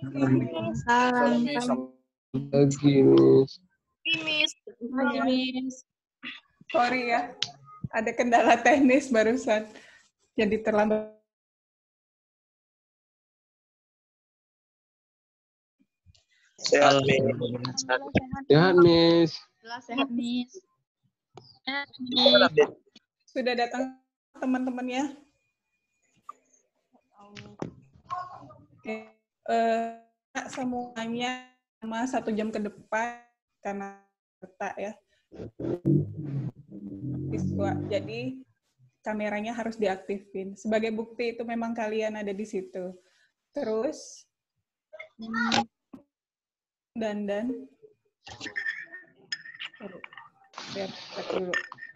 Salam. Pagi, Miss. Pagi, Miss. Sorry ya, ada kendala teknis barusan. Jadi terlambat. Sehat, Miss. Sehat, Miss. Sehat, Miss. Gimana, Miss? Sudah datang teman-temannya? Oke. Semuanya sama 1 jam ke depan karena letak ya. Siswa. Jadi kameranya harus diaktifin. Sebagai bukti itu memang kalian ada di situ. Terus dandan. Lihat dulu.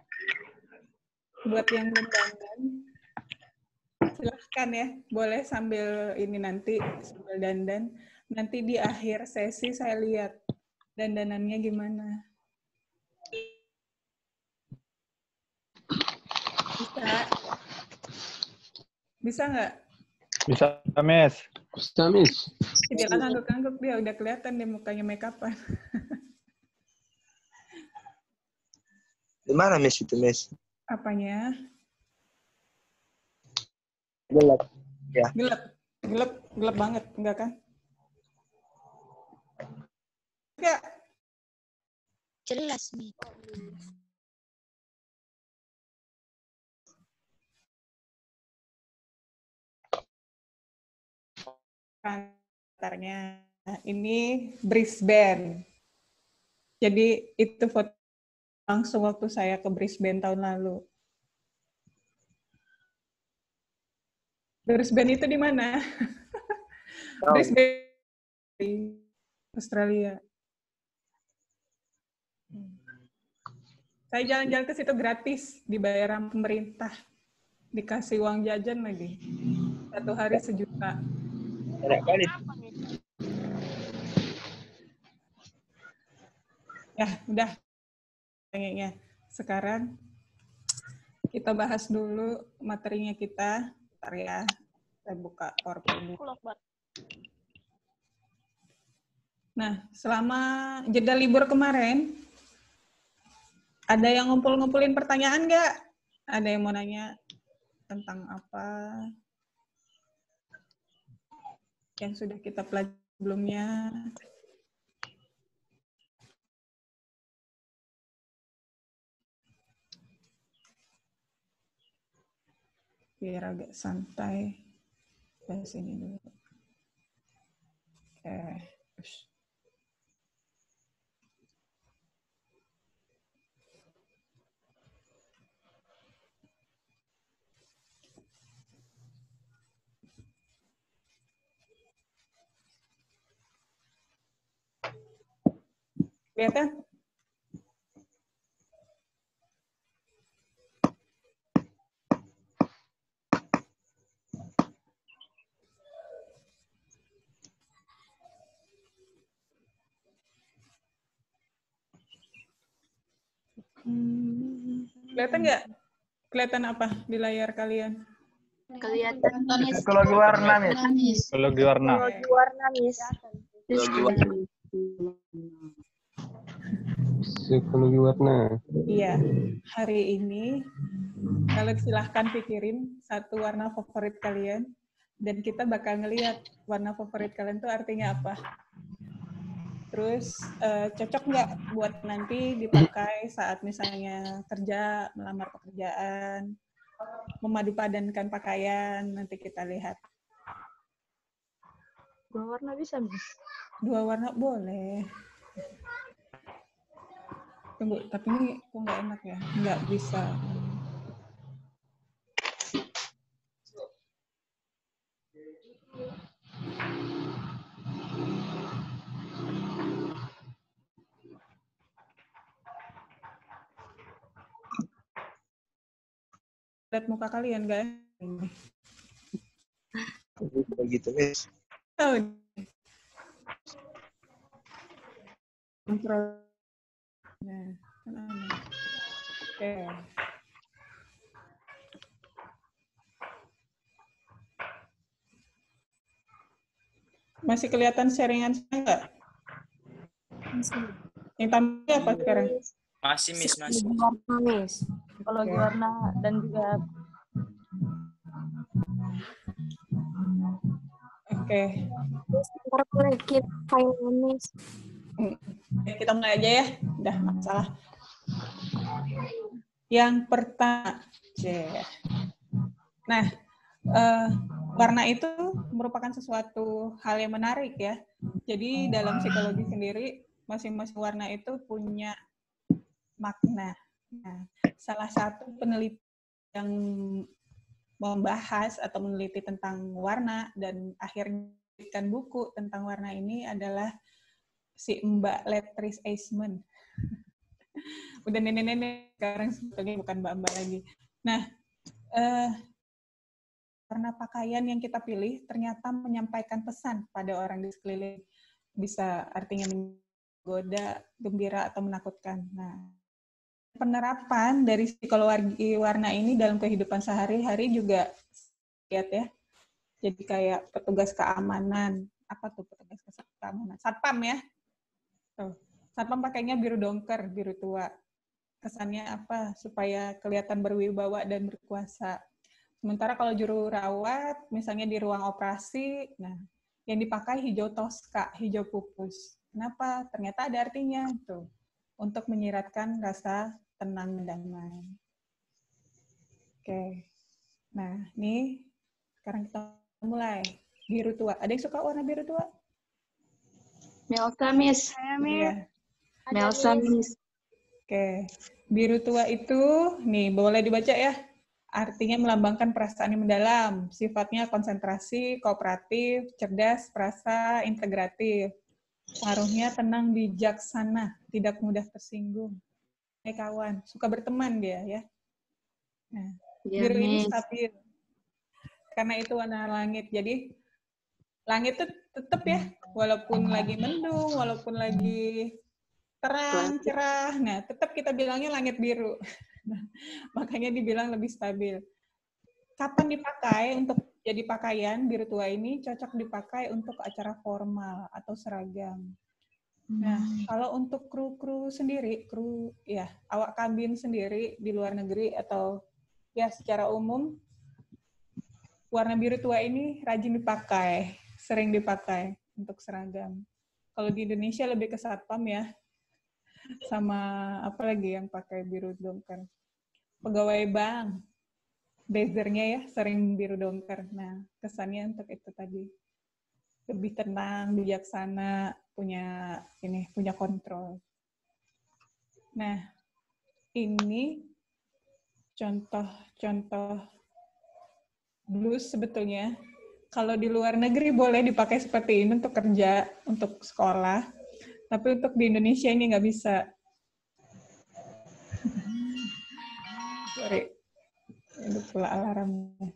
Buat yang belum dandan, silahkan ya. Boleh sambil ini nanti, sambil dandan. Nanti di akhir sesi saya lihat dandanannya gimana. Bisa? Bisa nggak? Bisa, Miss. Bisa, Miss. Jangan ngangguk-ngangguk dia, udah kelihatan deh mukanya make up-an. Di mana, Miss, itu, Miss? Apanya? Gelap. Ya. Gelap banget, enggak kan? Enggak. Jelas, Miss. Antaranya ini Brisbane. Jadi itu foto langsung waktu saya ke Brisbane tahun lalu. Brisbane itu di mana? Oh. Brisbane, Australia. Saya jalan-jalan ke situ gratis, dibayar sama pemerintah. Dikasih uang jajan lagi. 1 hari 1 juta. Enak kali. Ya, udah. Kayaknya. Sekarang kita bahas dulu materinya kita. Bentar ya. Saya buka PowerPoint dulu. Nah, selama jeda libur kemarin, ada yang ngumpul-ngumpulin pertanyaan nggak? Ada yang mau nanya tentang apa yang sudah kita pelajari sebelumnya? Biar agak santai. Dari sini dulu. Oke. Kelihatan? Kelihatan nggak? Kelihatan apa di layar kalian? Kelihatan, Miss. Psikologi warna, Miss. Psikologi warna. Psikologi warna. Iya, hari ini kalian silahkan pikirin 1 warna favorit kalian dan kita bakal ngelihat warna favorit kalian tuh artinya apa. Terus cocok nggak buat nanti dipakai saat misalnya kerja, melamar pekerjaan, memadupadankan pakaian, nanti kita lihat. 2 warna bisa, Miss. 2 warna boleh. Tunggu, tapi ini kok nggak enak ya? Nggak bisa. Lihat muka kalian, nggak enak. Begitu, Miss. Oh. Kontrol. Nah, kan aneh. Oke. Masih kelihatan sharingan saya nggak? Yang tampil apa sekarang? Masih, Miss. Masih. Psikologi warna, Miss. Psikologi Oke. warna dan juga Oke. ntar boleh keep file, Miss. Kita mulai aja ya. Udah, nggak salah. Yang pertama, nah, warna itu merupakan sesuatu hal yang menarik ya. Jadi dalam psikologi sendiri, masing-masing warna itu punya makna. Nah, salah satu peneliti yang membahas atau meneliti tentang warna dan akhirnya menuliskan buku tentang warna ini adalah si Mbak Letris Eisman. Udah nenek-nenek sekarang, sebetulnya bukan mbak-mbak lagi. Nah, warna pakaian yang kita pilih ternyata menyampaikan pesan pada orang di sekeliling. Bisa artinya menggoda, gembira, atau menakutkan. Nah, penerapan dari psikologi warna ini dalam kehidupan sehari-hari juga lihat ya. Jadi kayak petugas keamanan. Apa tuh petugas keamanan? Satpam ya. Tuh. Satpam pakainya biru dongker, biru tua. Kesannya apa? Supaya kelihatan berwibawa dan berkuasa. Sementara kalau juru rawat, misalnya di ruang operasi, nah yang dipakai hijau toska, hijau pupus. Kenapa? Ternyata ada artinya tuh, untuk menyiratkan rasa tenang dan damai. Oke. Nah, ini sekarang kita mulai. Biru tua. Ada yang suka warna biru tua? Melsa, Miss. Iya. Melsa, Miss. Oke. Biru tua itu, nih boleh dibaca ya. Artinya melambangkan perasaan yang mendalam. Sifatnya konsentrasi, kooperatif, cerdas, perasa, integratif. Pengaruhnya tenang, bijaksana, tidak mudah tersinggung. Hai kawan, suka berteman dia ya. Nah, Ya, biru ini Miss. stabil. Karena itu warna langit. Jadi langit itu tetap ya, walaupun lagi mendung, walaupun lagi terang, cerah, nah tetap kita bilangnya langit biru. Nah, makanya dibilang lebih stabil. Kapan dipakai untuk jadi pakaian biru tua ini? Cocok dipakai untuk acara formal atau seragam. Nah, kalau untuk kru sendiri, awak kabin sendiri di luar negeri atau ya secara umum, warna biru tua ini rajin dipakai, sering dipakai untuk seragam. Kalau di Indonesia lebih ke satpam ya, sama apa lagi yang pakai biru dongker. Pegawai bank, blazernya ya sering biru dongker. Nah, kesannya untuk itu tadi. Lebih tenang, bijaksana, punya kontrol. Nah, ini contoh blus sebetulnya. Kalau di luar negeri boleh dipakai seperti ini untuk kerja, untuk sekolah. Tapi untuk di Indonesia ini nggak bisa. Sorry. Itu pula alarmnya.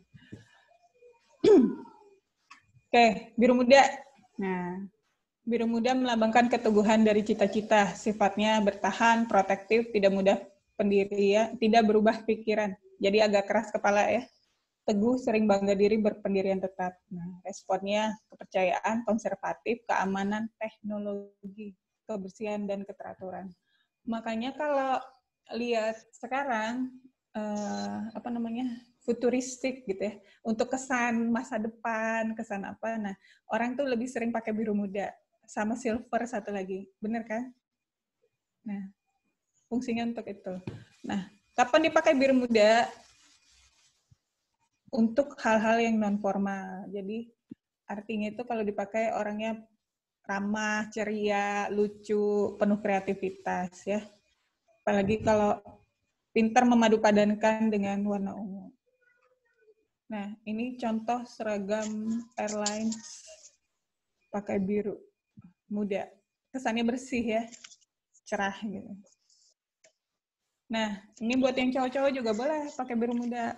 Oke, biru muda. Nah, biru muda melambangkan keteguhan dari cita-cita. Sifatnya bertahan, protektif, tidak mudah pendirian, tidak berubah pikiran. Jadi agak keras kepala ya. Teguh, sering bangga diri, berpendirian tetap. Nah, responnya kepercayaan, konservatif, keamanan, teknologi, kebersihan, dan keteraturan. Makanya kalau lihat sekarang, futuristik gitu ya, untuk kesan masa depan, kesan apa, nah orang tuh lebih sering pakai biru muda, sama silver satu lagi, bener kan? Nah, fungsinya untuk itu. Nah, kapan dipakai biru muda? Untuk hal-hal yang non formal. Jadi artinya itu kalau dipakai orangnya ramah, ceria, lucu, penuh kreativitas ya. Apalagi kalau pintar memadupadankan dengan warna ungu. Nah, ini contoh seragam airlines pakai biru muda. Kesannya bersih ya, cerah gitu. Nah, ini buat yang cowok-cowok juga boleh pakai biru muda.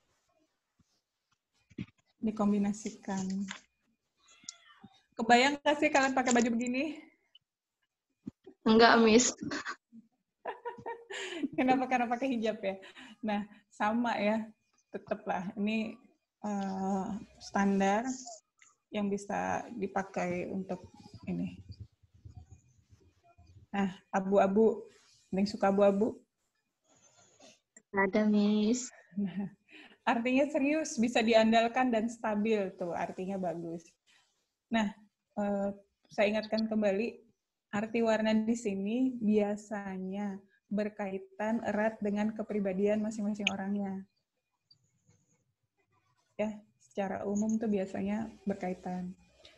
Dikombinasikan. Kebayang nggak sih kalian pakai baju begini? Enggak, Miss. Kenapa? Karena pakai hijab ya. Nah, sama ya, tetaplah. Ini standar. yang bisa dipakai untuk ini? Nah, abu-abu. Ada yang suka abu-abu? Ada, Miss. Nah, artinya serius, bisa diandalkan dan stabil tuh, artinya bagus. Nah, saya ingatkan kembali, arti warna di sini biasanya berkaitan erat dengan kepribadian masing-masing orangnya. Ya, secara umum tuh biasanya berkaitan.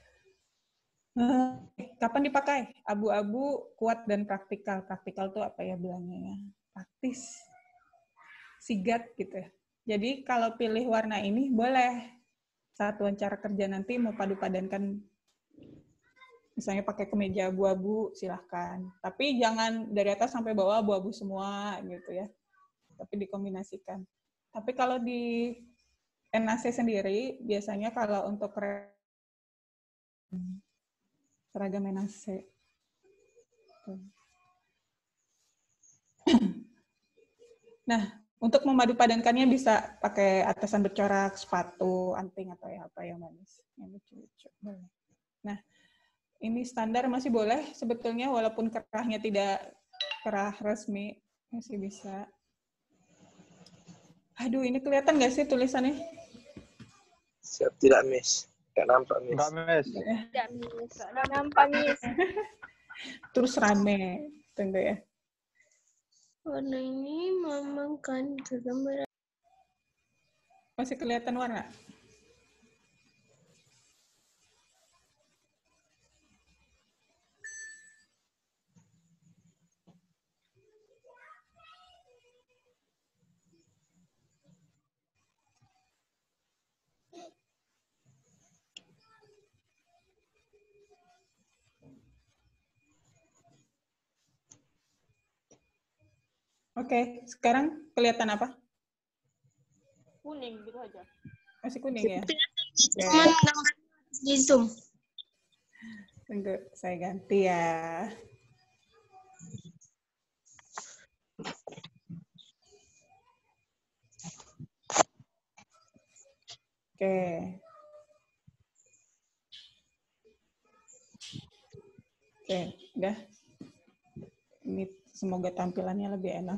Kapan dipakai? Abu-abu kuat dan praktikal. Praktikal tuh apa ya bilangnya ya? Praktis. Sigat gitu ya. Jadi kalau pilih warna ini boleh. Satuan cara kerja nanti mau padu-padankan, misalnya pakai kemeja abu-abu, silahkan. Tapi jangan dari atas sampai bawah abu-abu semua gitu ya. Tapi dikombinasikan. Tapi kalau di NAC sendiri, biasanya kalau untuk seragam NAC. Nah, untuk memadu-padankannya bisa pakai atasan bercorak, sepatu, anting, atau ya apa yang manis. Yang lucu-lucu. Nah, ini standar masih boleh sebetulnya, walaupun kerahnya tidak kerah resmi, masih bisa. Aduh, ini kelihatan nggak sih tulisannya? Siap tidak, Miss? Nggak nampak, Miss. Enggak, Miss. Tidak, Miss. Nggak nampak, Miss. Terus rame, tentu ya. Warna ini memang kan kegambaran. Masih kelihatan warna? Oke, sekarang kelihatan apa? Kuning gitu aja. Masih kuning ya? Cuman gambar di Zoom. Tunggu, saya ganti ya. Oke. Oke, udah. Ini semoga tampilannya lebih enak.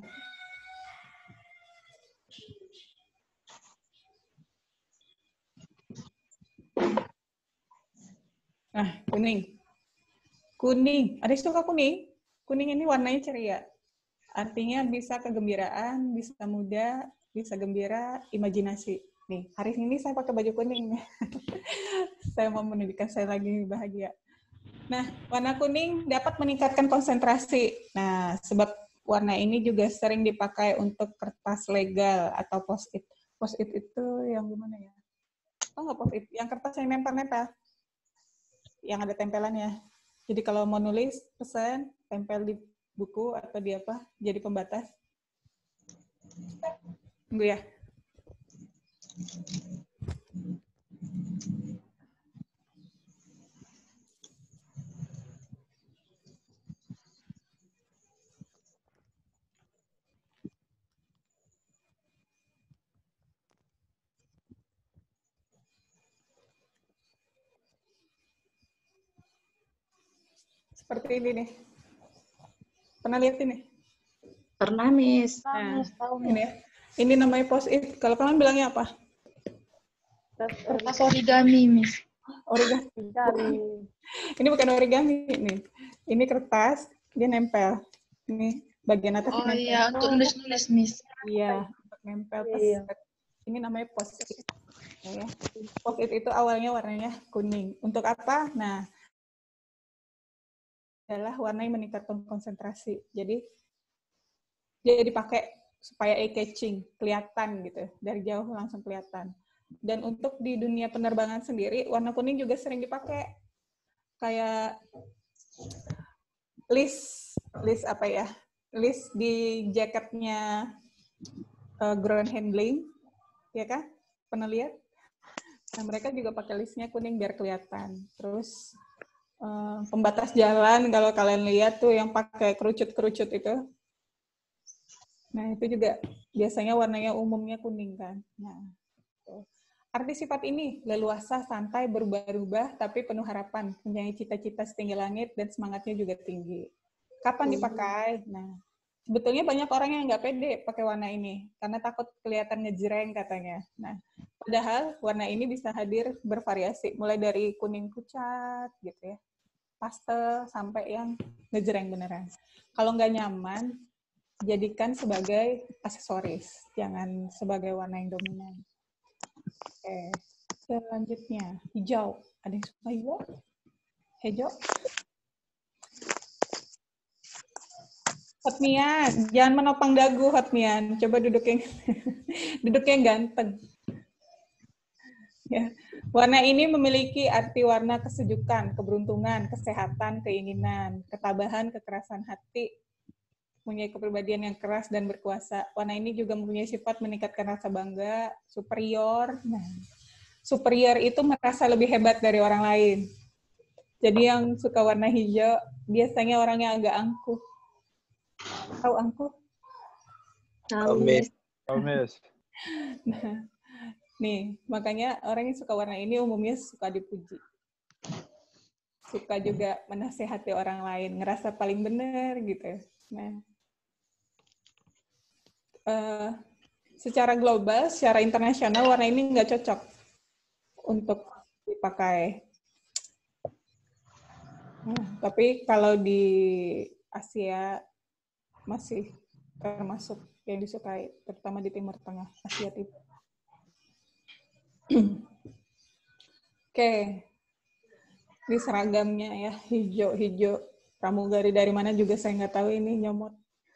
Nah, kuning. Kuning. Ada yang suka kuning? Kuning ini warnanya ceria. Artinya bisa kegembiraan, bisa muda, bisa gembira, imajinasi. Nih, hari ini saya pakai baju kuning. Saya mau menunjukkan saya lagi bahagia. Nah, warna kuning dapat meningkatkan konsentrasi. Nah, sebab warna ini juga sering dipakai untuk kertas legal atau post-it. Post-it itu yang gimana ya? Oh, nggak post-it. Yang kertas yang nempel-nempel. Yang ada tempelannya. Jadi kalau mau nulis pesan, tempel di buku atau di apa, jadi pembatas. Tunggu ya. Seperti ini nih. Pernah lihat ini? Pernah, Miss. Nah, ini ya. Ini namanya post-it. Kalau kalian bilangnya apa? Kertas origami, Miss. Origami. Ini bukan origami nih. Ini kertas, dia nempel. Ini bagian atas Oh nempel. iya, untuk nulis-nulis, Miss. Iya, untuk nempel. Ini namanya post-it. Ya. Post-it itu awalnya warnanya kuning. Untuk apa? Nah, adalah warna yang meningkatkan konsentrasi. Jadi dia dipakai supaya eye-catching, kelihatan gitu. Dari jauh langsung kelihatan. Dan untuk di dunia penerbangan sendiri, warna kuning juga sering dipakai. Kayak list apa ya? List di jaketnya ground handling, ya kan? Pernah lihat? Nah, mereka juga pakai listnya kuning biar kelihatan. Terus pembatas jalan, kalau kalian lihat tuh yang pakai kerucut-kerucut itu. Nah, itu juga biasanya warnanya umumnya kuning kan. Nah, tuh. Arti sifat ini, leluasa, santai, berubah-ubah, tapi penuh harapan, mempunyai cita-cita setinggi langit, dan semangatnya juga tinggi. Kapan dipakai? Nah, sebetulnya banyak orang yang nggak pede pakai warna ini, karena takut kelihatan ngejreng katanya. Nah, padahal warna ini bisa hadir bervariasi, mulai dari kuning pucat, gitu ya, pastel, sampai yang ngejreng beneran. Kalau nggak nyaman, jadikan sebagai aksesoris, jangan sebagai warna yang dominan. Oke, selanjutnya hijau. Ada yang suka hijau? Hijau? Hotmian, jangan menopang dagu Hotmian. Coba duduk yang duduk yang ganteng. Ya. Warna ini memiliki arti warna kesejukan, keberuntungan, kesehatan, keinginan, ketabahan, kekerasan hati, mempunyai kepribadian yang keras dan berkuasa. Warna ini juga mempunyai sifat meningkatkan rasa bangga, superior. Nah, superior itu merasa lebih hebat dari orang lain. Jadi yang suka warna hijau biasanya orang yang agak angkuh. Tahu angkuh? Tahu, Miss. Miss. Nah, nih, makanya orang yang suka warna ini umumnya suka dipuji. Suka juga menasehati orang lain, ngerasa paling benar gitu. Nah, secara global, secara internasional, warna ini nggak cocok untuk dipakai. Nah, tapi kalau di Asia masih termasuk yang disukai, terutama di Timur Tengah, Asia Timur. Oke, ini seragamnya ya, hijau-hijau. Pramugari dari mana juga saya nggak tahu, ini nyomot.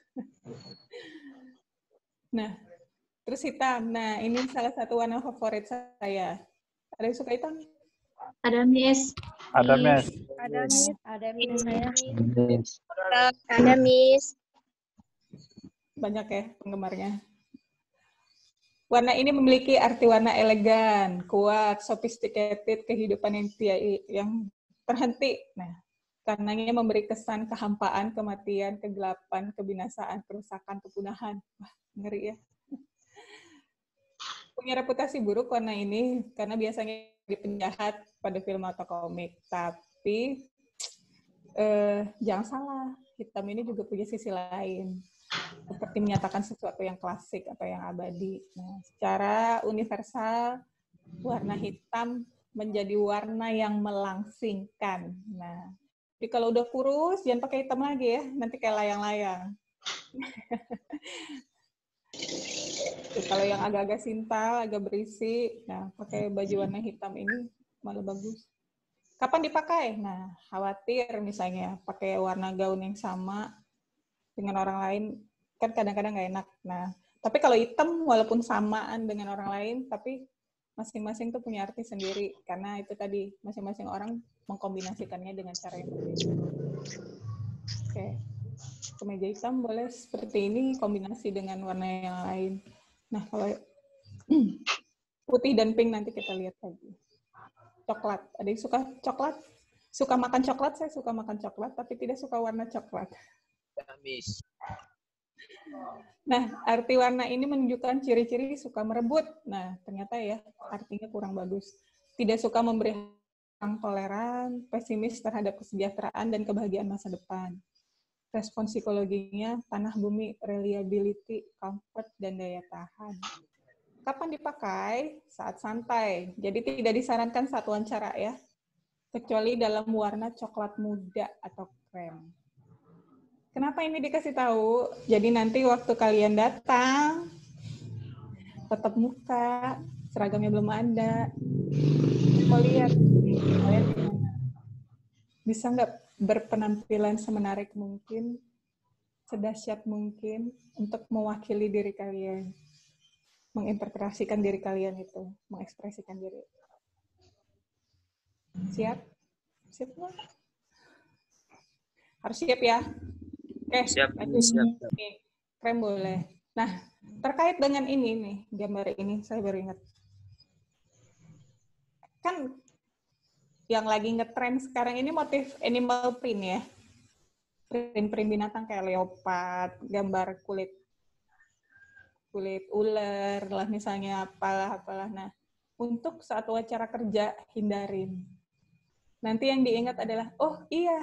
Nah, terus hitam. Nah, ini salah satu warna favorit saya. Ada yang suka hitam? Ada, Miss. Ada, Miss. Ada Miss. Ada Miss. Miss. Ada Miss. Banyak ya penggemarnya. Warna ini memiliki arti warna elegan, kuat, sophisticated, kehidupan yang terhenti. Nah, karenanya memberi kesan kehampaan, kematian, kegelapan, kebinasaan, kerusakan, kepunahan. Wah, ngeri ya. Punya reputasi buruk warna ini karena biasanya dipenjahat pada film atau komik. Tapi jangan salah, hitam ini juga punya sisi lain. Seperti menyatakan sesuatu yang klasik atau yang abadi. Nah, secara universal, warna hitam menjadi warna yang melangsingkan. Nah, jadi kalau udah kurus, jangan pakai hitam lagi ya, nanti kayak layang-layang. Kalau yang agak-agak sintal, agak berisi, nah pakai baju warna hitam ini malah bagus. Kapan dipakai? Nah, khawatir misalnya pakai warna gaun yang sama dengan orang lain, kan kadang-kadang nggak enak. Nah, tapi kalau hitam walaupun samaan dengan orang lain, tapi masing-masing tuh punya arti sendiri, karena itu tadi, masing-masing orang mengkombinasikannya dengan cara yang berbeda. Oke. Kemeja hitam boleh seperti ini, kombinasi dengan warna yang lain. Nah, kalau putih dan pink nanti kita lihat lagi. Coklat. Ada yang suka coklat? Suka makan coklat? Saya suka makan coklat, tapi tidak suka warna coklat. Miss. Nah, arti warna ini menunjukkan ciri-ciri suka merebut. Nah, ternyata ya, artinya kurang bagus. Tidak suka memberi orang toleran, pesimis terhadap kesejahteraan dan kebahagiaan masa depan. Respon psikologinya, tanah bumi, reliability, comfort, dan daya tahan. Kapan dipakai? Saat santai. Jadi tidak disarankan saat wawancara ya. Kecuali dalam warna coklat muda atau krem. Kenapa ini dikasih tahu? Jadi nanti waktu kalian datang, tetap muka, seragamnya belum ada. Mau lihat, kalian gimana? Bisa nggak berpenampilan semenarik mungkin, sedahsyat mungkin, untuk mewakili diri kalian, menginterpretasikan diri kalian itu, mengekspresikan diri. Siap? Siap nggak? Harus siap ya? Oke, Siap. lanjut. Nih, krem boleh. Nah, terkait dengan ini nih, gambar ini saya baru ingat. Kan yang lagi ngetren sekarang ini motif animal print ya. Print-print binatang kayak leopard, gambar kulit ular lah misalnya, apalah. Nah, untuk saat wawancara kerja hindarin. Nanti yang diingat adalah, oh iya,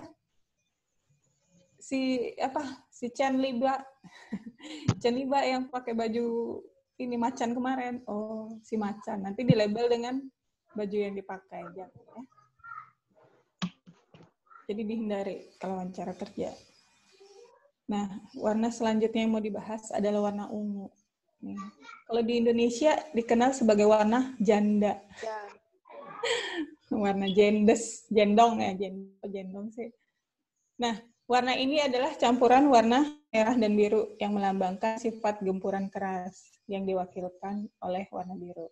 si Chen Liba yang pakai baju ini macan kemarin. Oh, si macan. Nanti dilabel dengan baju yang dipakai. Jangan, ya. Jadi dihindari kalau wawancara kerja. Nah, warna selanjutnya yang mau dibahas adalah warna ungu. Nih. Kalau di Indonesia dikenal sebagai warna janda. Warna jendong ya, jendong sih. Nah, warna ini adalah campuran warna merah dan biru yang melambangkan sifat gempuran keras yang diwakilkan oleh warna biru.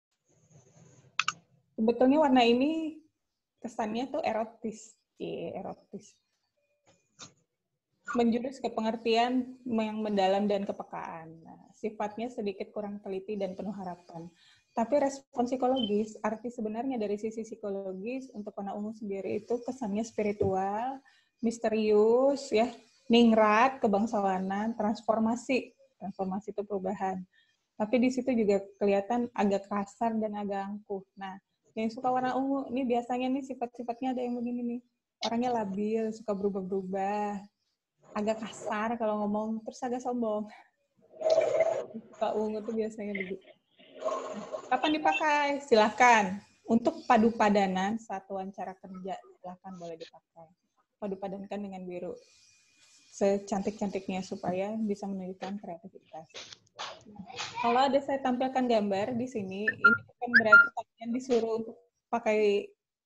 Sebetulnya warna ini kesannya tuh erotis. Erotis. Menjurus ke pengertian yang mendalam dan kepekaan. Nah, sifatnya sedikit kurang teliti dan penuh harapan. Tapi respon psikologis, arti sebenarnya dari sisi psikologis untuk warna ungu sendiri itu kesannya spiritual, misterius, ya, ningrat, kebangsawanan, transformasi itu perubahan. Tapi di situ juga kelihatan agak kasar dan agak angkuh. Nah, yang suka warna ungu, ini biasanya nih sifat-sifatnya ada yang begini nih. Orangnya labil, suka berubah-berubah, agak kasar kalau ngomong, terus agak sombong. Suka ungu tuh biasanya begitu. Kapan dipakai? Silahkan. Untuk padu padanan saat wawancara kerja, silahkan boleh dipakai. Padu padankan dengan biru. Secantik-cantiknya supaya bisa menunjukkan kreativitas. Kalau ada saya tampilkan gambar di sini, ini bukan berarti kalian disuruh untuk pakai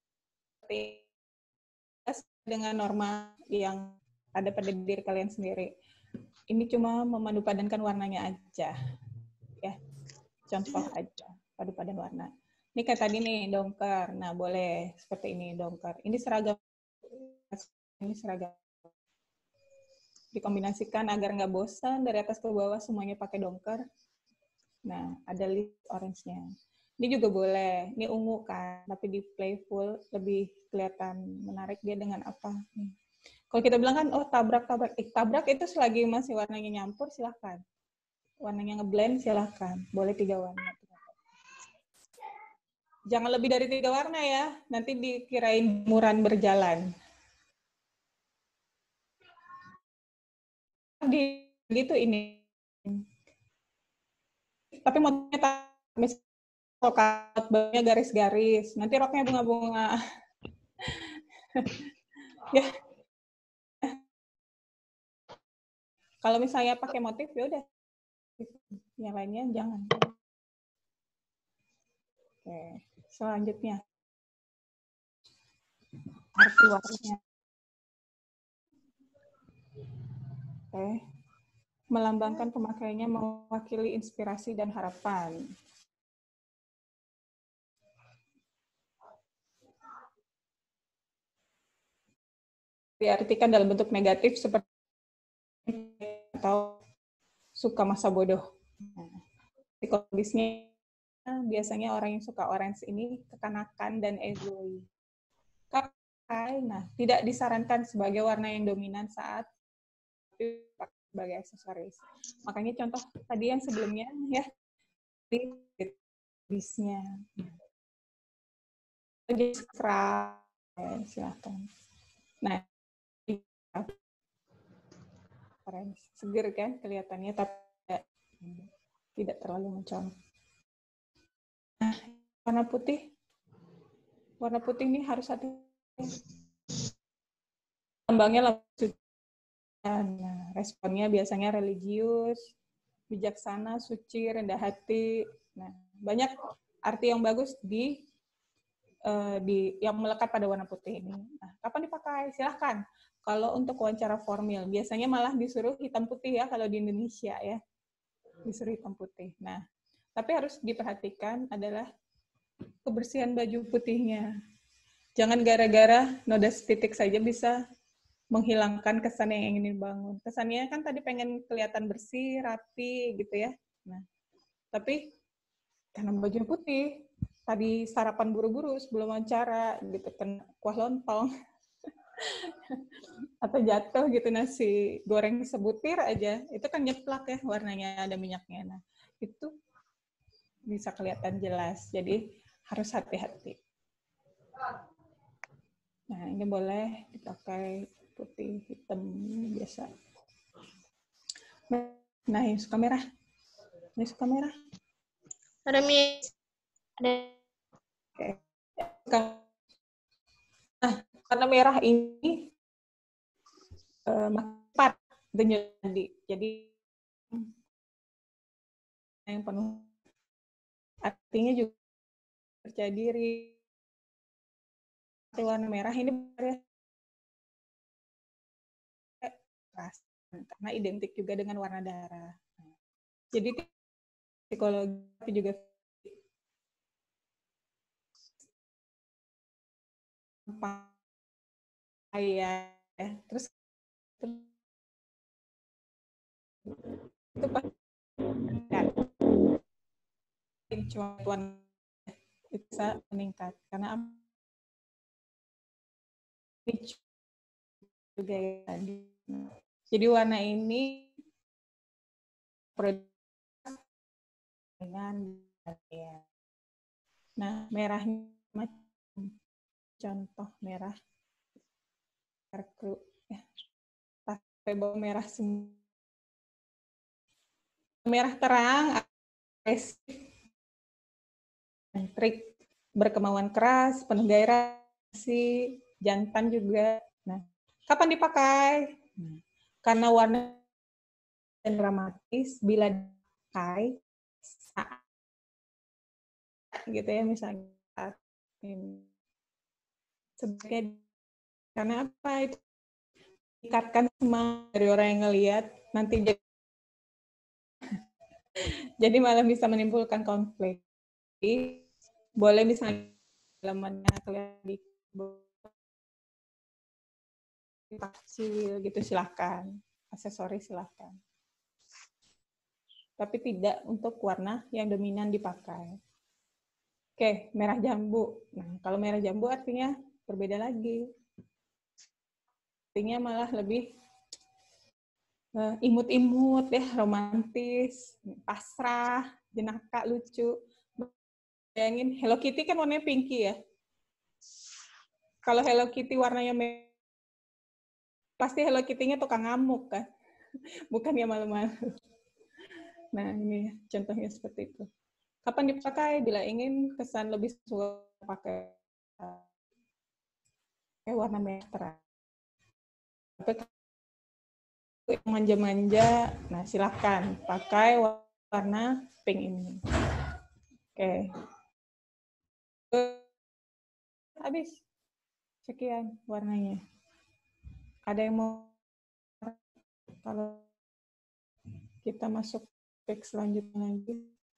dengan norma yang ada pada diri kalian sendiri. Ini cuma memandu padankan warnanya aja. Ya. Contoh aja, padu padan warna. Ini kayak tadi nih, dongker. Nah, boleh seperti ini, dongker. Ini seragam. Dikombinasikan agar nggak bosan, dari atas ke bawah semuanya pakai dongker. Nah, ada list orange-nya. Ini juga boleh. Ini ungu kan, tapi di playful lebih kelihatan menarik dia dengan apa. Kalau kita bilang kan, oh tabrak itu selagi masih warnanya nyampur, silahkan. Warnanya ngeblend, silahkan. Boleh 3 warna. Jangan lebih dari 3 warna ya, nanti dikirain muran berjalan. Gitu ini. Tapi motifnya misalnya garis-garis, nanti roknya bunga-bunga. Ya. Kalau misalnya pakai motif, ya udah. Yang lainnya jangan. Oke, selanjutnya. Arti warnanya. Oke. Melambangkan pemakaiannya mewakili inspirasi dan harapan. Diartikan dalam bentuk negatif seperti atau suka masa bodoh. Nah, psikologisnya biasanya orang yang suka orange ini kekanakan dan egois. Nah, tidak disarankan sebagai warna yang dominan saat sebagai aksesoris. Makanya contoh tadi yang sebelumnya ya, bisnya. Jadi scrap, silahkan. Nah, orange, seger kan kelihatannya, tapi tidak terlalu mencolok. Nah, warna putih ini harus hati. Lambangnya lambang. Nah, responnya biasanya religius, bijaksana, suci, rendah hati. Nah, banyak arti yang bagus di yang melekat pada warna putih ini. Nah, kapan dipakai? Silahkan. Kalau untuk wawancara formal, biasanya malah disuruh hitam putih ya kalau di Indonesia ya. Disuruh hitam putih. Nah, tapi harus diperhatikan adalah kebersihan baju putihnya. Jangan gara-gara noda titik saja bisa menghilangkan kesan yang ingin dibangun. Kesannya kan tadi pengen kelihatan bersih, rapi gitu ya. Nah, tapi karena baju putih, tadi sarapan buru-buru sebelum wawancara gitu, kena kuah lontong. Atau jatuh gitu nasi goreng sebutir aja, itu kan nyeplak ya warnanya, ada minyaknya. Nah, itu bisa kelihatan jelas. Jadi harus hati-hati. Nah, ini boleh dipakai putih, hitam, biasa. Nah, yang suka merah. Yang suka merah. Ada Miss. Ada. Oke. Nah, karena merah ini cepat jadi yang penuh artinya juga percaya diri. Warna merah ini keras karena identik juga dengan warna darah. Jadi psikologi juga ya, terus itu cuan bisa meningkat karena juga tadi. Jadi warna ini dengan ya. Nah, merahnya contoh merah kartu ya. Pakai bawang merah semua. Merah terang, agresif, trik, berkemauan keras, penuh gairah, jantan juga. Nah, kapan dipakai? Karena warna dramatis, bila dipakai saat gitu ya, misalnya saat ini. Sebagai karena apa itu ikatkan semangat dari orang yang ngelihat nanti jadi malah bisa menimbulkan konflik. Boleh misalnya elemennya kelihatan kecil gitu silahkan, aksesoris silahkan. Tapi tidak untuk warna yang dominan dipakai. Oke, merah jambu. Nah, kalau merah jambu artinya berbeda lagi. Artinya malah lebih imut-imut ya, romantis, pasrah, jenaka, lucu. Bayangin Hello Kitty kan warnanya pinky ya. Kalau Hello Kitty warnanya merah, pasti Hello Kitty-nya tukang ngamuk kan, bukan ya malu-malu. Nah ini contohnya seperti itu. Kapan dipakai? Bila ingin kesan lebih sesuai pakai warna merah terang. Tapi yang manja-manja, nah silakan pakai warna pink ini. Oke. Habis. Sekian warnanya. Ada yang mau kalau kita masuk teks selanjutnya lagi?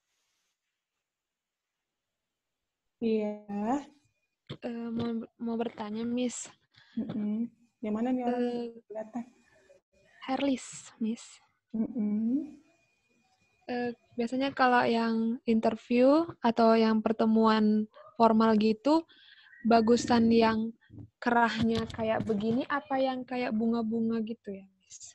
Iya. Mau bertanya, Miss. Yang mana nih orang kelihatan? Herlis, Miss. Mm-mm. Biasanya kalau yang interview atau yang pertemuan formal gitu, bagusan yang kerahnya kayak begini apa yang kayak bunga-bunga gitu ya, Miss?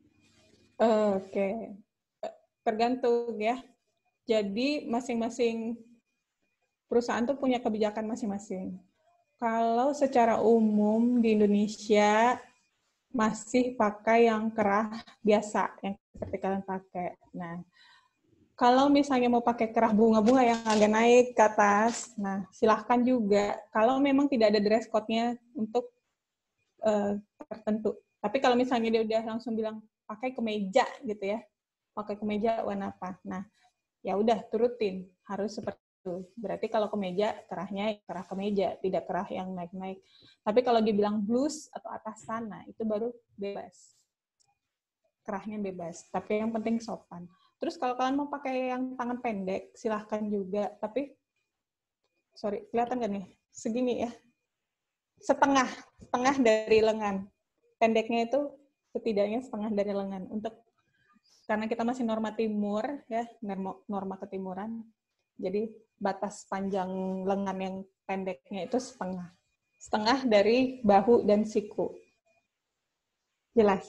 Oke. Tergantung ya. Jadi masing-masing perusahaan tuh punya kebijakan masing-masing. Kalau secara umum di Indonesia masih pakai yang kerah biasa, yang seperti kalian pakai. Nah, kalau misalnya mau pakai kerah bunga-bunga yang agak naik ke atas, nah silahkan juga. Kalau memang tidak ada dress code-nya untuk tertentu. Tapi kalau misalnya dia udah langsung bilang pakai kemeja gitu ya, pakai kemeja warna apa? Nah, ya udah turutin, harus seperti itu. Berarti kalau kemeja kerahnya kerah kemeja, tidak kerah yang naik-naik. Tapi kalau dibilang blus atau atasan, nah itu baru bebas. Kerahnya bebas, tapi yang penting sopan. Terus kalau kalian mau pakai yang tangan pendek, silahkan juga. Tapi, sorry, kelihatan nggak nih? Segini ya. Setengah dari lengan. Pendeknya itu setidaknya setengah dari lengan. Karena kita masih norma timur, ya, norma ketimuran. Jadi batas panjang lengan yang pendeknya itu setengah. Setengah dari bahu dan siku. Jelas?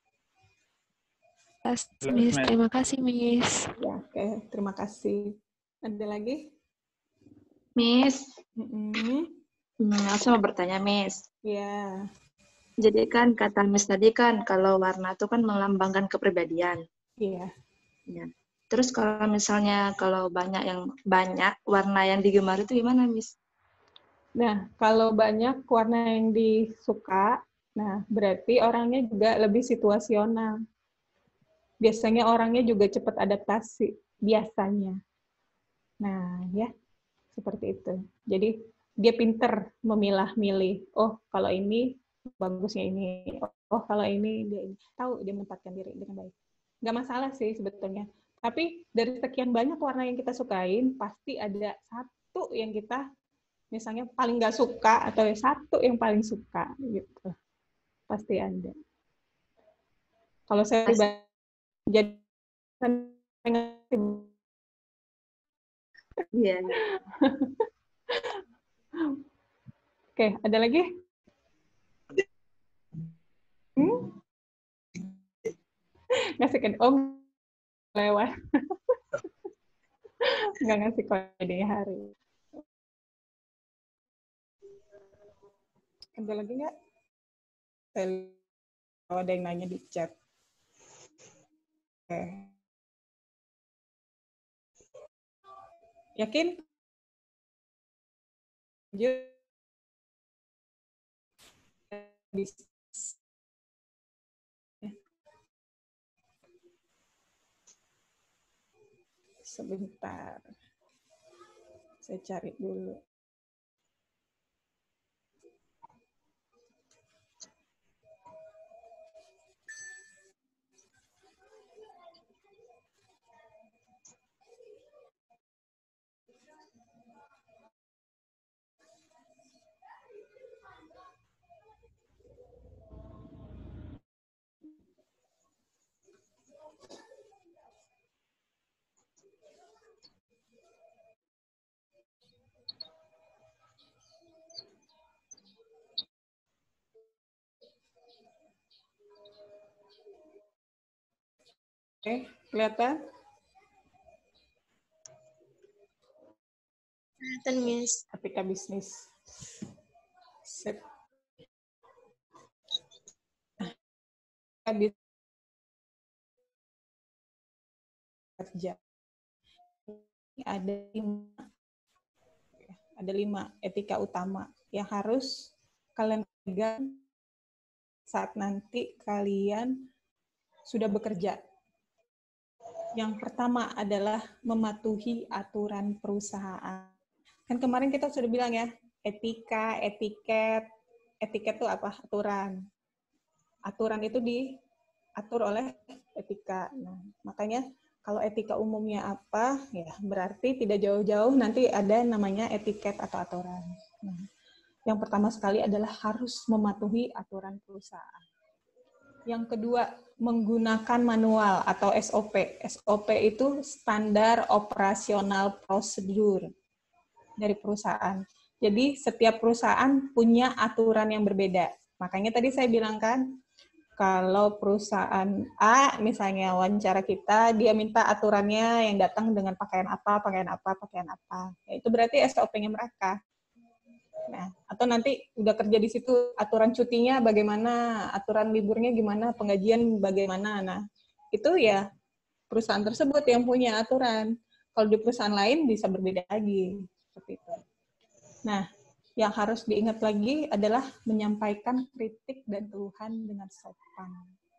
Miss, terima kasih, Miss. Ya, oke, terima kasih. Ada lagi? Miss, Mm-mm. saya mau bertanya, Miss. Ya, Jadi kan kata Miss tadi kan kalau warna itu kan melambangkan kepribadian. iya. Ya. Terus kalau misalnya kalau banyak warna yang digemari itu gimana, Miss? Nah, kalau banyak warna yang disuka, nah berarti orangnya juga lebih situasional. Biasanya orangnya juga cepat adaptasi, biasanya. Nah, ya, seperti itu. Jadi, dia pinter memilah-milih. Oh, kalau ini bagusnya ini. Oh, kalau ini dia tahu dia menempatkan diri dengan baik. Nggak masalah sih sebetulnya. Tapi dari sekian banyak warna yang kita sukain, pasti ada satu yang kita misalnya paling nggak suka atau satu yang paling suka gitu. Pasti ada. Kalau saya pribadi jadi Iya. Oke, ada lagi? Ngasih kan? Oh, lewat. Nggak ngasih kode hari. Ada lagi nggak? Kalau ada yang nanya di chat. Oke. Yakin? Sebentar. Saya cari dulu. Oke, kelihatan? Kelihatan, Miss. Etika bisnis. Sip. Kerja. Ada 5 etika utama yang harus kalian pegang saat nanti kalian sudah bekerja. Yang pertama adalah mematuhi aturan perusahaan. Kan kemarin kita sudah bilang ya, etika, etiket. Etiket itu apa? Aturan. Aturan itu diatur oleh etika. Nah, makanya kalau etika umumnya apa, ya berarti tidak jauh-jauh nanti ada namanya etiket atau aturan. Nah, yang pertama sekali adalah harus mematuhi aturan perusahaan. Yang kedua, menggunakan manual atau SOP. SOP itu standar operasional prosedur dari perusahaan. Jadi setiap perusahaan punya aturan yang berbeda. Makanya tadi saya bilang kan, kalau perusahaan A, misalnya wawancara kita, dia minta aturannya yang datang dengan pakaian apa, pakaian apa, pakaian apa. Ya, itu berarti SOP-nya mereka. Nah, atau nanti udah kerja di situ, aturan cutinya bagaimana, aturan liburnya gimana, penggajian bagaimana. Nah, itu ya perusahaan tersebut yang punya aturan. Kalau di perusahaan lain bisa berbeda lagi. Seperti itu. Nah, yang harus diingat lagi adalah menyampaikan kritik dan keluhan dengan sopan.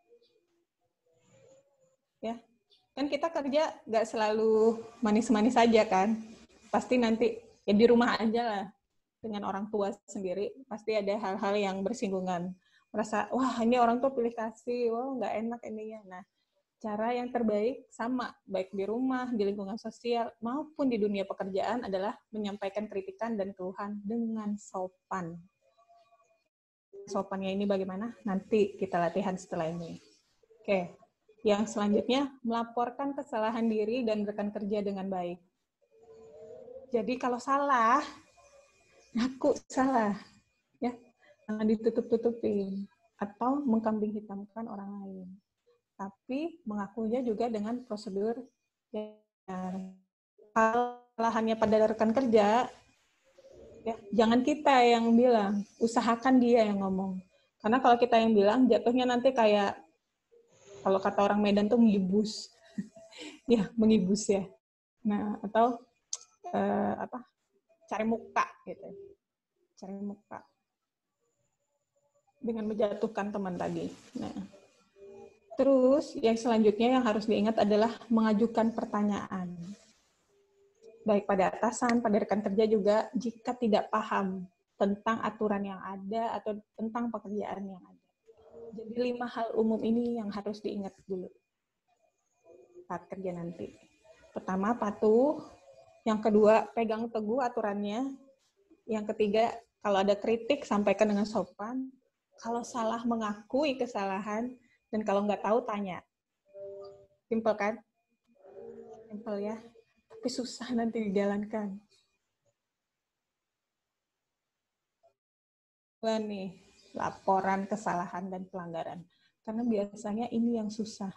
Ya, kan kita kerja nggak selalu manis-manis saja kan. Pasti nanti ya di rumah aja lah dengan orang tua sendiri pasti ada hal-hal yang bersinggungan. Merasa wah ini orang tua pilih kasih, wah nggak enak ininya. Nah, cara yang terbaik sama baik di rumah, di lingkungan sosial maupun di dunia pekerjaan adalah menyampaikan kritikan dan keluhan dengan sopan. Sopannya ini bagaimana? Nanti kita latihan setelah ini. Oke. Yang selanjutnya, melaporkan kesalahan diri dan rekan kerja dengan baik. Jadi kalau salah, ngaku salah. Ya, jangan ditutup-tutupin. Atau mengkambing hitamkan orang lain. Tapi mengakuinya juga dengan prosedur yang benar. Kesalahannya pada rekan kerja, Ya, jangan kita yang bilang, usahakan dia yang ngomong. Karena kalau kita yang bilang, jatuhnya nanti kayak, kalau kata orang Medan tuh ngibus. Ya, mengibus ya. Nah, atau cari muka gitu. Cari muka. Dengan menjatuhkan teman tadi. Nah, terus yang selanjutnya yang harus diingat adalah mengajukan pertanyaan. Baik pada atasan, pada rekan kerja juga, jika tidak paham tentang aturan yang ada atau tentang pekerjaan yang ada. Jadi 5 hal umum ini yang harus diingat dulu saat kerja nanti. Pertama, patuh. Yang kedua, pegang teguh aturannya. Yang ketiga, kalau ada kritik, sampaikan dengan sopan. Kalau salah, mengakui kesalahan. Dan kalau nggak tahu, tanya. Simpel kan? Simpel ya. Tapi susah nanti dijalankan. Nih, laporan kesalahan dan pelanggaran. Karena biasanya ini yang susah.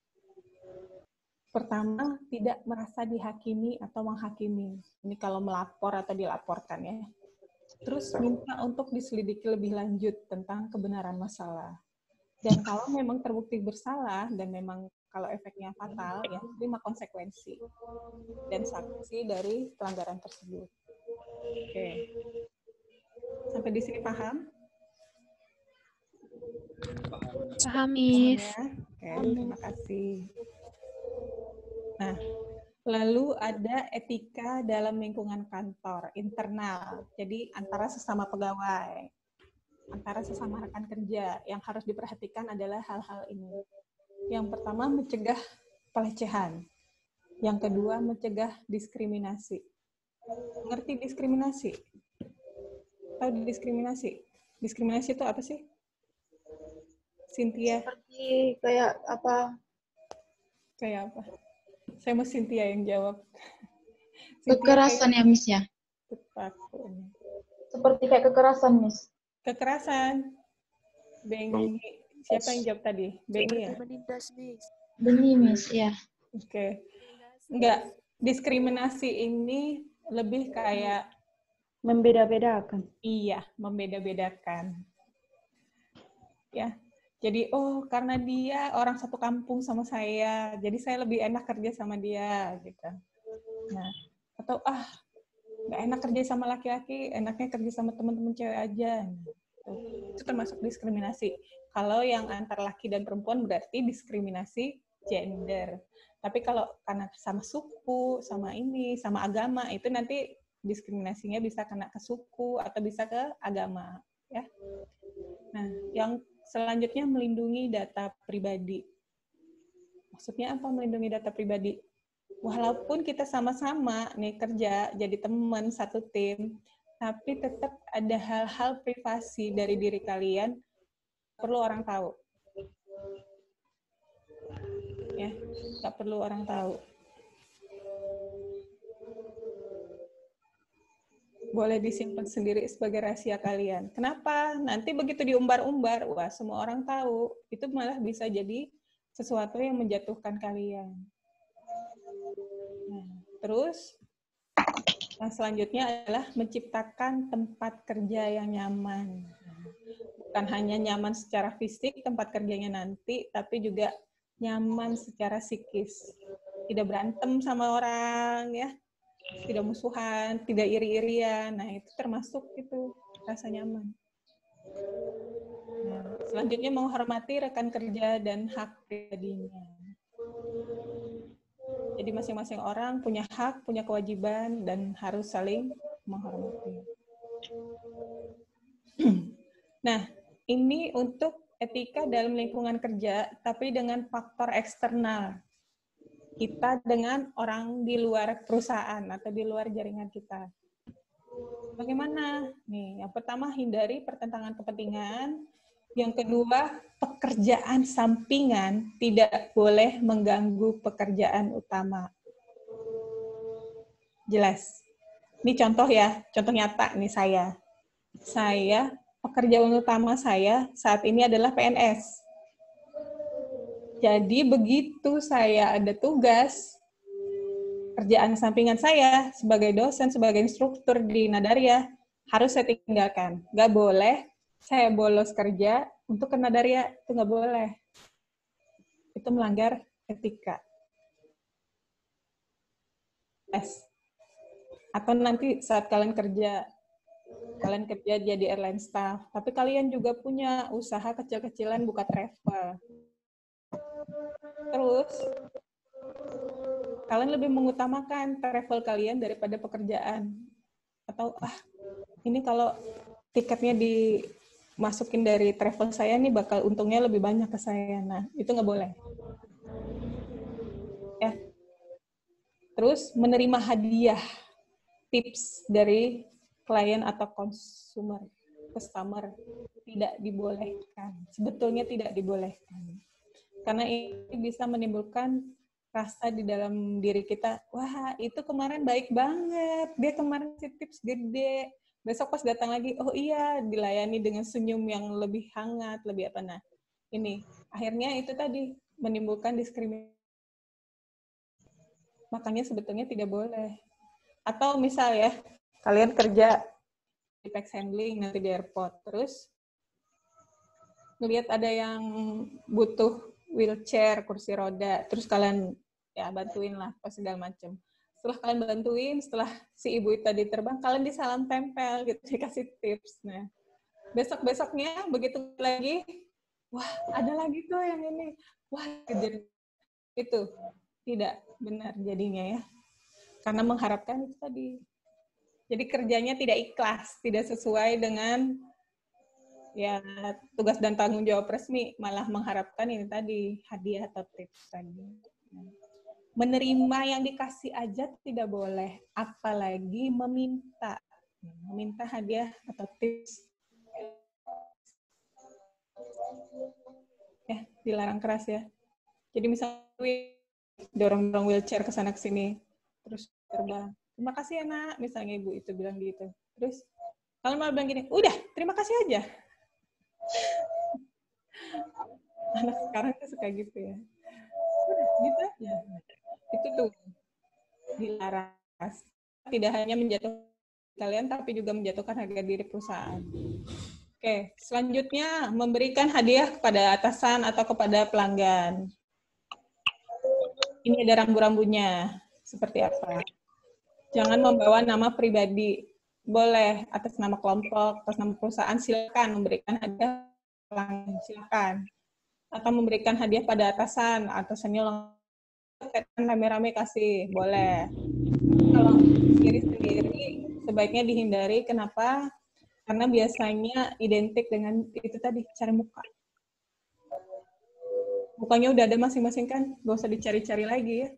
Pertama, tidak merasa dihakimi atau menghakimi. Ini kalau melapor atau dilaporkan ya. Terus minta untuk diselidiki lebih lanjut tentang kebenaran masalah. Dan kalau memang terbukti bersalah dan memang kalau efeknya fatal, ya terima konsekuensi dan sanksi dari pelanggaran tersebut. Oke. Sampai di sini paham? Paham, Miss. Oke, terima kasih. Nah, lalu ada etika dalam lingkungan kantor, internal. Jadi antara sesama pegawai, antara sesama rekan kerja, yang harus diperhatikan adalah hal-hal ini. Yang pertama, mencegah pelecehan. Yang kedua, mencegah diskriminasi. Ngerti diskriminasi? Tahu diskriminasi? Diskriminasi itu apa sih? Cynthia? Seperti kayak apa? Kayak apa? Saya mau Cynthia yang jawab. Kekerasan ya, Miss ya? Seperti kayak kekerasan, Miss. Kekerasan. Bengi. Siapa yang jawab tadi? Bengi ya? Bengi, Miss, ya. Oke. Enggak. Diskriminasi ini lebih kayak Membeda-bedakan. iya, membeda-bedakan. Ya. Jadi, oh karena dia orang satu kampung sama saya, jadi saya lebih enak kerja sama dia, gitu. Nah, atau nggak enak kerja sama laki-laki, enaknya kerja sama teman-teman cewek aja. Itu termasuk diskriminasi. Kalau yang antar laki dan perempuan berarti diskriminasi gender. Tapi kalau karena sama suku, sama ini, sama agama, itu nanti diskriminasinya bisa kena ke suku atau bisa ke agama. Ya. Nah, yang selanjutnya melindungi data pribadi. Maksudnya apa melindungi data pribadi? Walaupun kita sama-sama nih kerja jadi teman satu tim, tapi tetap ada hal-hal privasi dari diri kalian perlu orang tahu. Ya, nggak perlu orang tahu. Boleh disimpan sendiri sebagai rahasia kalian. Kenapa? Nanti begitu diumbar-umbar, wah semua orang tahu. Itu malah bisa jadi sesuatu yang menjatuhkan kalian. Nah, terus yang selanjutnya adalah menciptakan tempat kerja yang nyaman. Bukan hanya nyaman secara fisik tempat kerjanya nanti, tapi juga nyaman secara psikis. Tidak berantem sama orang, ya. Tidak musuhan, tidak iri-irian. Nah, itu termasuk itu rasa nyaman. Nah, selanjutnya menghormati rekan kerja dan hak pribadinya. Jadi masing-masing orang punya hak, punya kewajiban, dan harus saling menghormati. Nah, ini untuk etika dalam lingkungan kerja, tapi dengan faktor eksternal. Kita dengan orang di luar perusahaan atau di luar jaringan kita. Bagaimana? Nih, yang pertama hindari pertentangan kepentingan. Yang kedua, pekerjaan sampingan tidak boleh mengganggu pekerjaan utama. Jelas. Ini contoh ya, contoh nyata nih saya. Saya, pekerjaan utama saya saat ini adalah PNS. Jadi begitu saya ada tugas, kerjaan sampingan saya sebagai dosen, sebagai instruktur di Nadaria, harus saya tinggalkan. Nggak boleh saya bolos kerja untuk kena daria, itu nggak boleh. Itu melanggar etika. Atau nanti saat kalian kerja jadi airline staff, tapi kalian juga punya usaha kecil-kecilan buka travel. Terus, kalian lebih mengutamakan travel kalian daripada pekerjaan. Atau, ini kalau tiketnya dimasukin dari travel saya nih bakal untungnya lebih banyak ke saya. Nah, itu nggak boleh. Ya. Terus, menerima hadiah, tips dari klien atau customer tidak dibolehkan. Sebetulnya tidak dibolehkan. Karena ini bisa menimbulkan rasa di dalam diri kita, wah itu kemarin baik banget, dia kemarin si tips gede. Besok pas datang lagi, oh iya, dilayani dengan senyum yang lebih hangat, lebih apa. Nah, ini akhirnya itu tadi menimbulkan diskriminasi. Makanya sebetulnya tidak boleh. Atau misal ya, kalian kerja di pack handling nanti di airport, terus ngelihat ada yang butuh wheelchair, kursi roda, terus kalian ya bantuin lah, pas segala macam. Setelah kalian bantuin, setelah si ibu itu tadi terbang, kalian disalam tempel gitu, dikasih tips. Nah, besok-besoknya begitu lagi, wah ada lagi tuh yang ini, wah jadi itu tidak benar jadinya ya, karena mengharapkan itu tadi. Jadi kerjanya tidak ikhlas, tidak sesuai dengan ya tugas dan tanggung jawab resmi, malah mengharapkan ini tadi hadiah atau tips tadi. Menerima yang dikasih aja tidak boleh, apalagi meminta hadiah atau tips. Ya, dilarang keras ya. Jadi misalnya dorong wheelchair ke sana ke sini, terus terbang. Terima kasih ya nak, misalnya ibu itu bilang gitu. Terus kalau malah bilang gini, udah terima kasih aja. Anak sekarang tuh suka gitu ya. Udah gitu aja. Itu tuh dilarang. Tidak hanya menjatuhkan kalian, tapi juga menjatuhkan harga diri perusahaan. Oke, selanjutnya memberikan hadiah kepada atasan atau kepada pelanggan. Ini ada rambu-rambunya. Seperti apa? Jangan membawa nama pribadi. Boleh atas nama kelompok, atas nama perusahaan, silakan memberikan hadiah pelanggan, silakan. Atau memberikan hadiah pada atasannya rame-rame kasih, boleh. Kalau sendiri sebaiknya dihindari. Kenapa? Karena biasanya identik dengan itu tadi, cari muka. Mukanya udah ada masing-masing kan, gak usah dicari-cari lagi ya.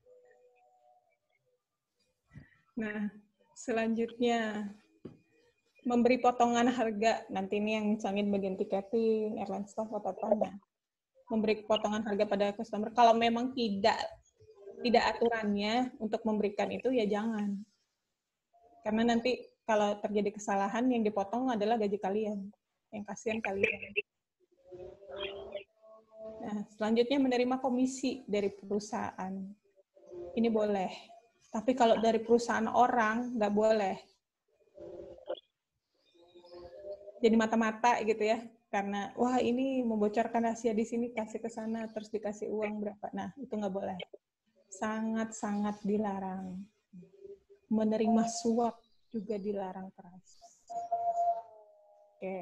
Nah, selanjutnya memberi potongan harga. Nanti ini yang misalnya bagian tiketing, airline staff atau apa. Memberi potongan harga pada customer. Kalau memang tidak aturannya untuk memberikan itu, ya jangan. Karena nanti kalau terjadi kesalahan, yang dipotong adalah gaji kalian. Yang kasihan kalian. Nah, selanjutnya menerima komisi dari perusahaan. Ini boleh. Tapi kalau dari perusahaan orang, nggak boleh. Jadi mata-mata gitu ya. Karena, wah ini membocorkan rahasia di sini, kasih ke sana, terus dikasih uang berapa. Nah, itu nggak boleh. Sangat-sangat dilarang. Menerima suap juga dilarang keras. Oke.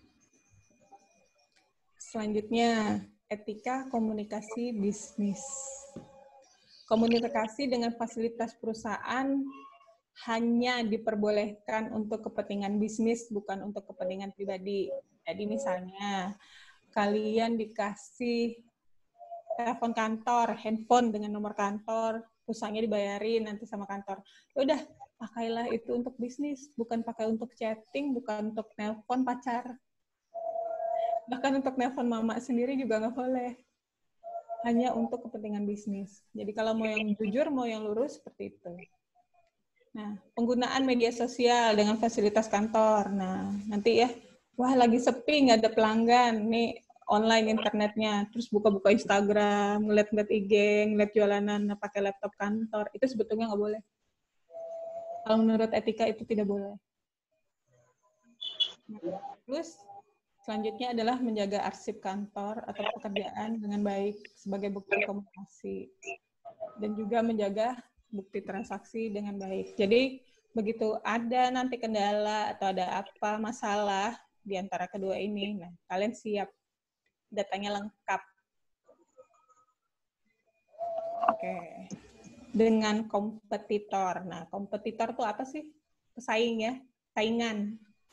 Selanjutnya, etika komunikasi bisnis. Komunikasi dengan fasilitas perusahaan hanya diperbolehkan untuk kepentingan bisnis, bukan untuk kepentingan pribadi. Jadi misalnya, kalian dikasih telepon kantor, handphone dengan nomor kantor, pulsanya dibayarin nanti sama kantor. Ya udah, pakailah itu untuk bisnis, bukan pakai untuk chatting, bukan untuk nelpon pacar. Bahkan untuk nelpon mama sendiri juga nggak boleh. Hanya untuk kepentingan bisnis. Jadi kalau mau yang jujur, mau yang lurus, seperti itu. Nah, penggunaan media sosial dengan fasilitas kantor. Nah, nanti ya, wah lagi sepi, nggak ada pelanggan. Nih, online internetnya. Terus buka-buka Instagram, ngeliat-ngeliat IG, ngeliat jualanan, pakai laptop kantor. Itu sebetulnya nggak boleh. Kalau menurut etika itu tidak boleh. Terus selanjutnya adalah menjaga arsip kantor atau pekerjaan dengan baik sebagai bukti komunikasi. Dan juga menjaga bukti transaksi dengan baik. Jadi begitu ada nanti kendala atau ada apa masalah di antara kedua ini, nah kalian siap, datanya lengkap. Oke. Dengan kompetitor. Nah, kompetitor itu apa sih? Pesaing ya, saingan.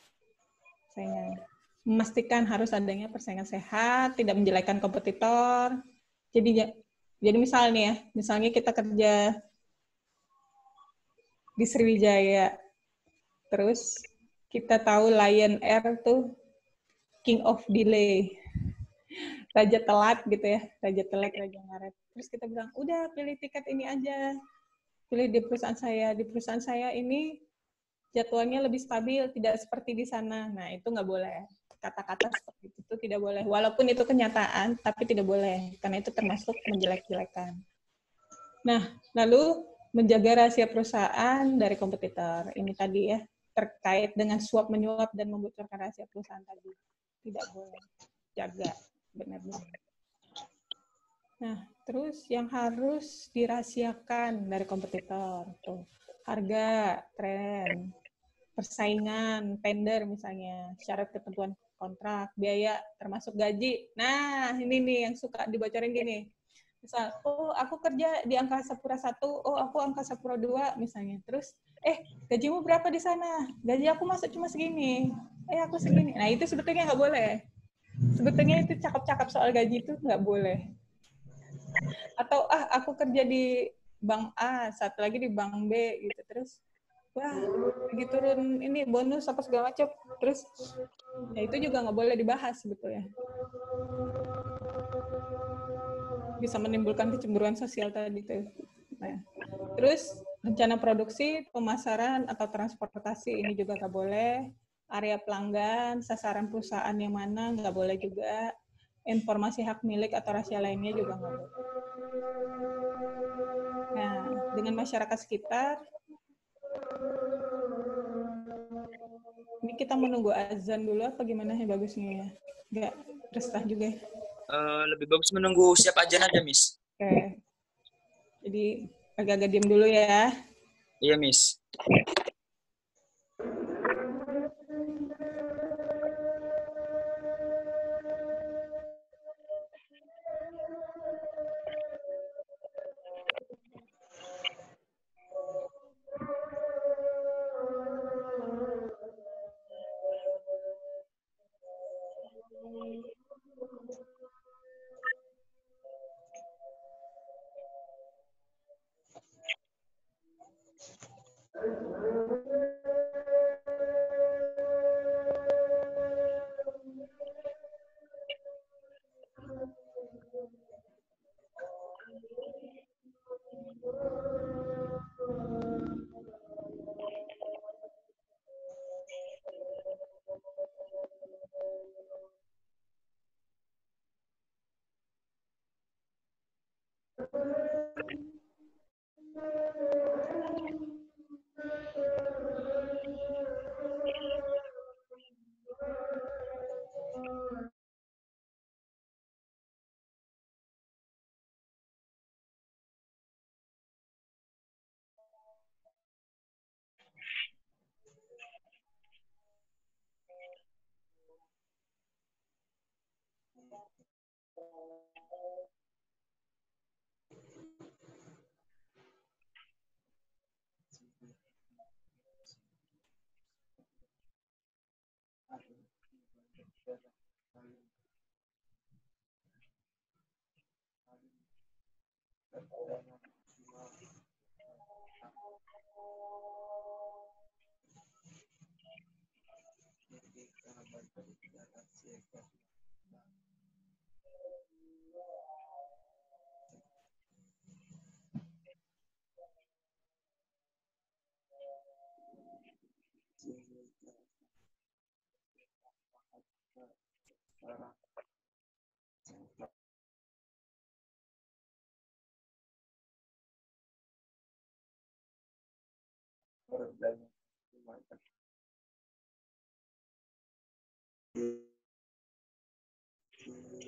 Memastikan harus adanya persaingan sehat, tidak menjelekan kompetitor. Jadi misalnya kita kerja di Sriwijaya, terus kita tahu Lion Air tuh king of delay, raja telat gitu ya, raja telat, raja ngaret. Terus kita bilang, udah pilih tiket ini aja, pilih di perusahaan saya. Di perusahaan saya ini jadwalnya lebih stabil, tidak seperti di sana. Nah, itu nggak boleh. Kata-kata seperti itu tidak boleh. Walaupun itu kenyataan, tapi tidak boleh. Karena itu termasuk menjelek-jelekan. Nah, lalu menjaga rahasia perusahaan dari kompetitor. Ini tadi ya, terkait dengan suap menyuap dan membocorkan rahasia perusahaan tadi. Tidak boleh. Jaga benar-benar. Nah, terus yang harus dirahasiakan dari kompetitor tuh, harga, tren, persaingan, tender misalnya, syarat ketentuan kontrak, biaya termasuk gaji. Nah, ini nih yang suka dibocorin gini. Misal, oh aku kerja di Angkasa Pura 1, oh aku Angkasa Pura 2 misalnya. Terus, gajimu berapa di sana? Gaji aku masuk cuma segini. Aku segini. Nah, itu sebetulnya nggak boleh. Sebetulnya itu cakap-cakap soal gaji itu nggak boleh. Atau, aku kerja di bank A, satu lagi di bank B, gitu. Terus, wah, lagi turun ini bonus apa segala macam. Terus, ya itu juga nggak boleh dibahas sebetulnya. Bisa menimbulkan kecemburuan sosial tadi tuh. Nah, terus rencana produksi, pemasaran atau transportasi ini juga nggak boleh. Area pelanggan, sasaran perusahaan yang mana nggak boleh juga. Informasi hak milik atau rahasia lainnya juga nggak boleh. Nah, dengan masyarakat sekitar, ini kita menunggu azan dulu apa gimana ya bagusnya ya? Nggak resah juga ya. Lebih bagus menunggu siap ajan aja, Miss. Oke. Jadi agak-agak diam dulu ya. Iya, Miss.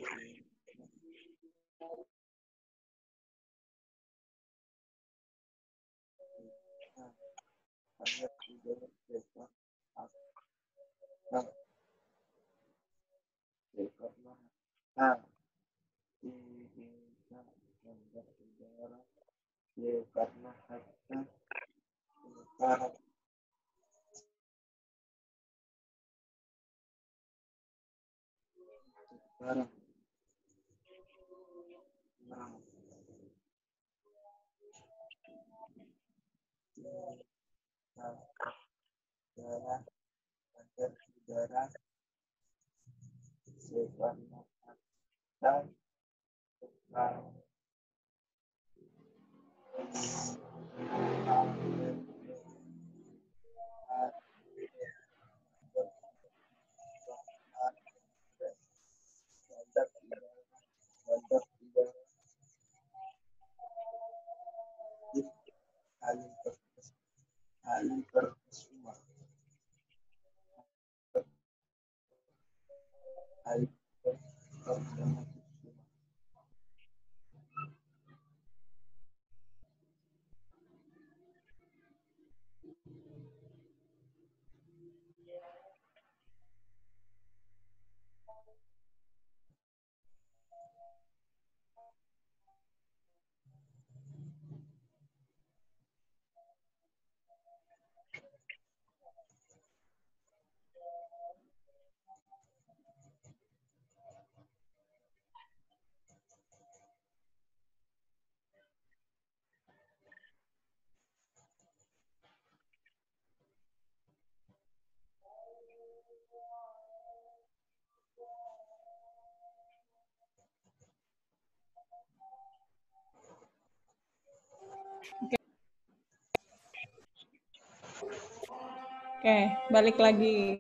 Oke, balik lagi.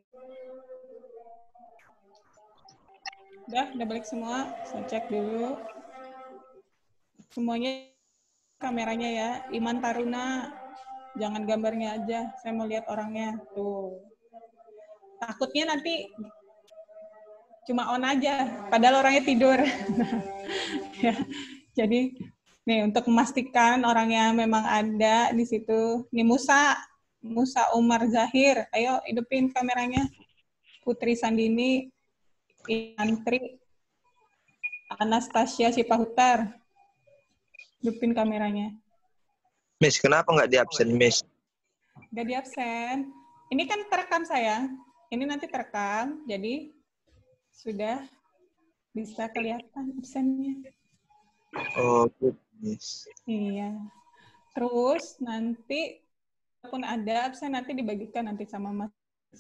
Udah balik semua. Saya cek dulu. Semuanya kameranya ya. Iman Taruna. Jangan gambarnya aja. Saya mau lihat orangnya. Tuh. Takutnya nanti cuma on aja. Padahal orangnya tidur. Ya. Jadi, nih untuk memastikan orangnya memang ada di situ. Nih Musa Umar Zahir. Ayo hidupin kameranya. Putri Sandini. Antri, Anastasia Sipahutar. Hidupin kameranya. Miss, kenapa nggak di absen, Miss? Nggak di absen. Ini kan terekam sayang. Ini nanti terekam, jadi sudah bisa kelihatan absennya. Oh, good, Miss. Iya. Terus nanti, walaupun ada absen, nanti dibagikan nanti sama Mas.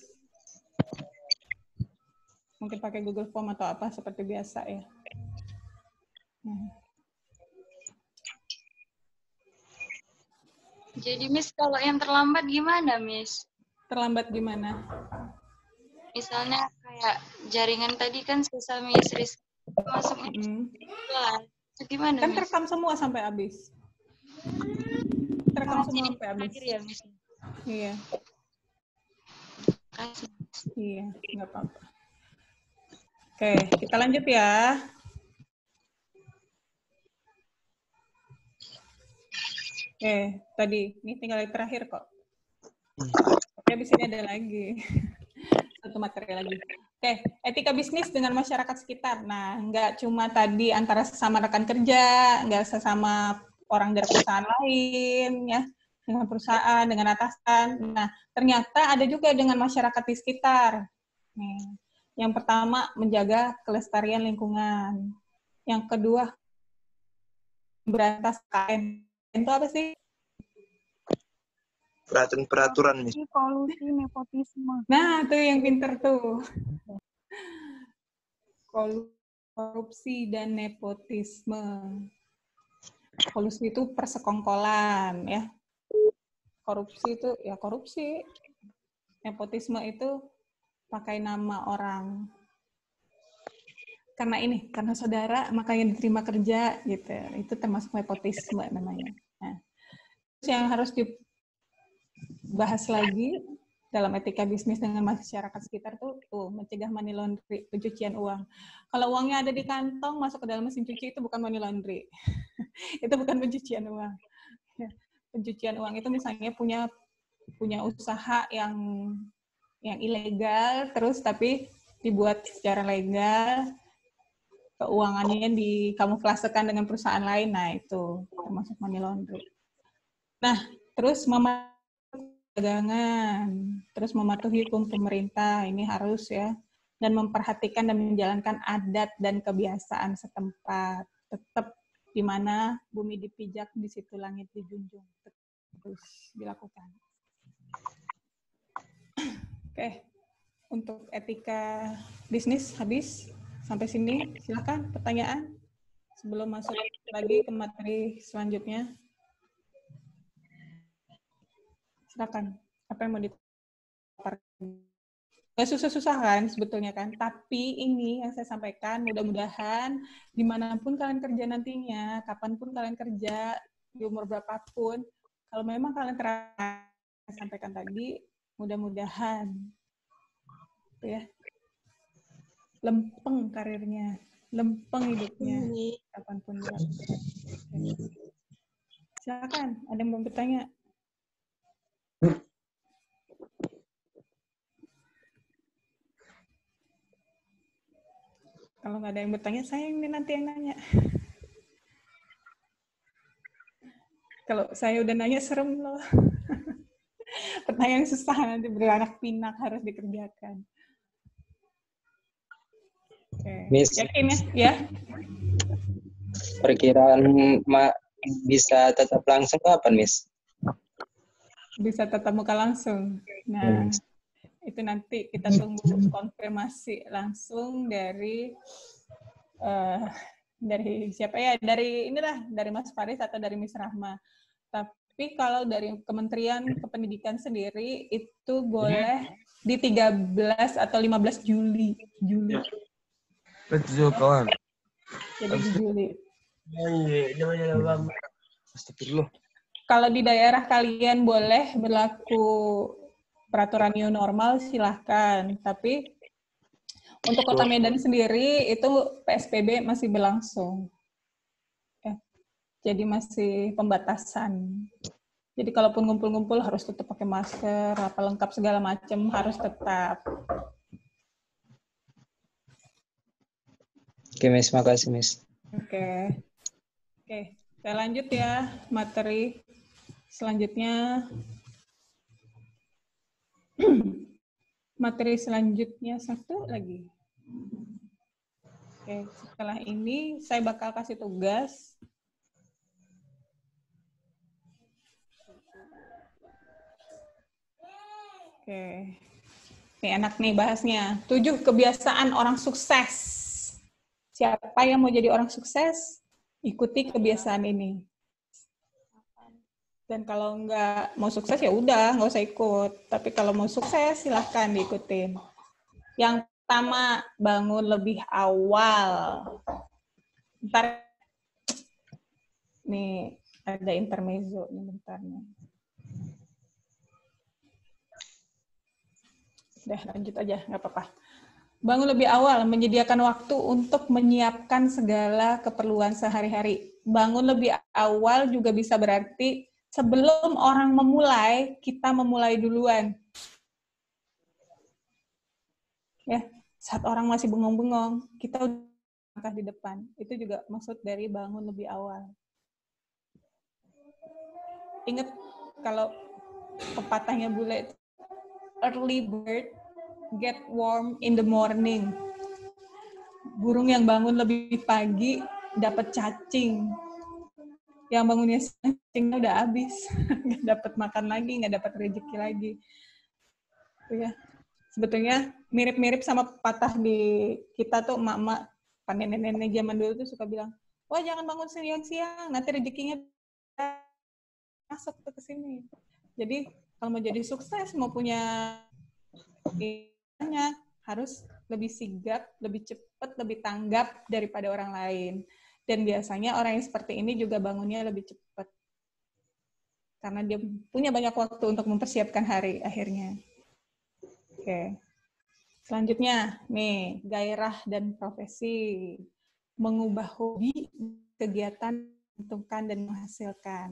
Mungkin pakai Google Form atau apa, seperti biasa ya. Jadi Miss, kalau yang terlambat gimana Miss? Terlambat gimana? Misalnya kayak jaringan tadi kan susah Miss, masuknya kelas. Itu gimana Kan Miss? terekam semua sampai habis. Terekam semua sampai habis. Ya, Miss? Iya. Kasih. Iya, nggak apa-apa. Oke, kita lanjut ya. Oke, tadi ini tinggal yang terakhir kok. Oke, di sini ada lagi satu materi lagi. Oke, etika bisnis dengan masyarakat sekitar. Nah, nggak cuma tadi antara sesama rekan kerja, nggak sesama orang dari perusahaan lain, ya, dengan perusahaan, dengan atasan. Nah, ternyata ada juga dengan masyarakat di sekitar. Nih. Yang pertama, menjaga kelestarian lingkungan. Yang kedua, berantas KN. Itu apa sih? Peraturan, Miss. Kolusi nepotisme. Nah, tuh yang pinter tuh. Korupsi dan nepotisme. Kolusi itu persekongkolan, ya. Korupsi itu, ya korupsi. Nepotisme itu pakai nama orang. Karena saudara, makanya diterima kerja, gitu. Itu termasuk nepotisme namanya. Nah, yang harus dibahas lagi dalam etika bisnis dengan masyarakat sekitar tuh mencegah money laundry, pencucian uang. Kalau uangnya ada di kantong masuk ke dalam mesin cuci itu bukan money laundry. Itu bukan pencucian uang. Ya, pencucian uang itu misalnya punya usaha yang ilegal terus tapi dibuat secara legal, keuangannya dikamuflasekan dengan perusahaan lain, nah itu termasuk money laundry. Nah, terus dagangan, terus mematuhi hukum pemerintah, ini harus ya, dan memperhatikan dan menjalankan adat dan kebiasaan setempat. Tetap di mana bumi dipijak, di situ langit dijunjung. Terus dilakukan. Oke, untuk etika bisnis habis. Sampai sini, silakan pertanyaan sebelum masuk lagi ke materi selanjutnya. Silakan, apa yang mau dipaparkan? Gak susah-susah kan sebetulnya kan, tapi ini yang saya sampaikan mudah-mudahan dimanapun kalian kerja nantinya, kapanpun kalian kerja, di umur berapapun, kalau memang kalian sampaikan tadi, mudah-mudahan ya lempeng karirnya, lempeng hidupnya, kapanpun dilakukan. Silakan, ada yang mau bertanya? Kalau nggak ada yang bertanya, saya ini nanti yang nanya. Kalau saya udah nanya, serem loh. Pertanyaan susah, nanti beranak pinak harus dikerjakan. Oke. Miss, Yakin ya? perkiraan bisa tetap langsung kapan, Miss? Bisa tatap muka langsung. Nah, itu nanti kita tunggu konfirmasi langsung dari siapa ya? Dari Mas Faris atau dari Miss Rahma. Tapi kalau dari Kementerian Kependidikan sendiri itu boleh di 13 atau 15 Juli. Betul kawan. Jadi di Juli. Astagfirullah. Kalau di daerah kalian boleh berlaku peraturan new normal, silahkan. Tapi untuk Kota Medan sendiri itu PSBB masih berlangsung. Ya. Jadi masih pembatasan. Jadi kalaupun ngumpul-ngumpul harus tetap pakai masker, apa lengkap segala macam harus tetap. Oke, Miss. Makasih, Miss. Oke, saya lanjut ya materi selanjutnya. Materi selanjutnya satu lagi. Oke, setelah ini saya bakal kasih tugas. Oke, ini enak nih bahasnya. 7 kebiasaan orang sukses. Siapa yang mau jadi orang sukses, ikuti kebiasaan ini. Dan kalau nggak mau sukses ya udah, nggak usah ikut. Tapi kalau mau sukses silahkan diikutin. Yang pertama, bangun lebih awal. Bentar. Nih, ada intermezzo nih bentar nih. Udah, lanjut aja, nggak apa-apa. Bangun lebih awal, menyediakan waktu untuk menyiapkan segala keperluan sehari-hari. Bangun lebih awal juga bisa berarti sebelum orang memulai, kita memulai duluan. Ya, saat orang masih bengong-bengong, kita udah langkah di depan. Itu juga maksud dari bangun lebih awal. Ingat kalau pepatahnya bule, early bird get warm in the morning. Burung yang bangun lebih pagi dapat cacing. Yang bangunnya cacingnya udah habis, nggak dapat makan lagi, nggak dapat rezeki lagi. Ya, sebetulnya mirip-mirip sama pepatah di kita tuh, emak-emak, nenek-nenek zaman dulu tuh suka bilang, wah jangan bangun siang-siang, nanti rezekinya masuk tuh ke sini. Jadi kalau mau jadi sukses, mau punya banyak, harus lebih sigap, lebih cepat, lebih tanggap daripada orang lain. Dan biasanya orang yang seperti ini juga bangunnya lebih cepat. Karena dia punya banyak waktu untuk mempersiapkan hari akhirnya. Oke. Selanjutnya, nih, gairah dan profesi. Mengubah hobi, kegiatan, menguntungkan dan menghasilkan.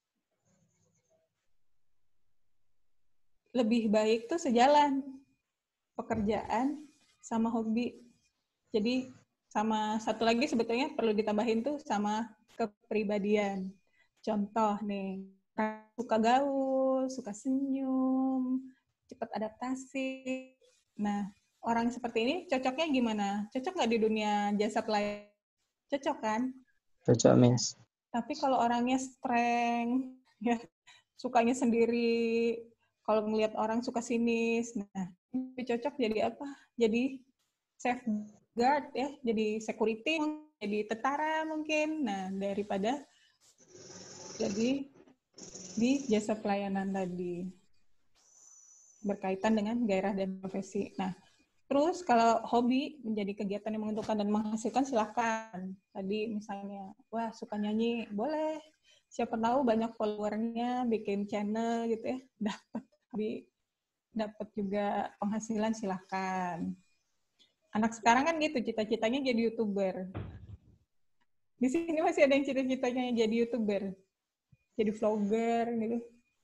Lebih baik tuh sejalan. Pekerjaan sama hobi. Jadi, sama satu lagi sebetulnya perlu ditambahin tuh sama kepribadian. Contoh nih, suka gaul, suka senyum, cepat adaptasi. Nah, orang seperti ini cocoknya gimana? Cocok nggak di dunia jasa pelayanan? Cocok kan? Cocok, Miss. Tapi kalau orangnya strength, ya, sukanya sendiri, kalau ngelihat orang suka sinis, nah, ini cocok jadi apa? Jadi safeguard ya, jadi security, jadi tentara mungkin. Nah, daripada jadi di jasa pelayanan tadi. Berkaitan dengan gairah dan profesi. Nah, terus kalau hobi menjadi kegiatan yang menguntungkan dan menghasilkan, silahkan. Tadi misalnya, wah suka nyanyi, boleh. Siapa tahu banyak followernya, bikin channel gitu ya, dapat juga penghasilan, silahkan. Anak sekarang kan gitu, cita-citanya jadi YouTuber. Di sini masih ada yang cita-citanya jadi YouTuber, jadi vlogger gitu.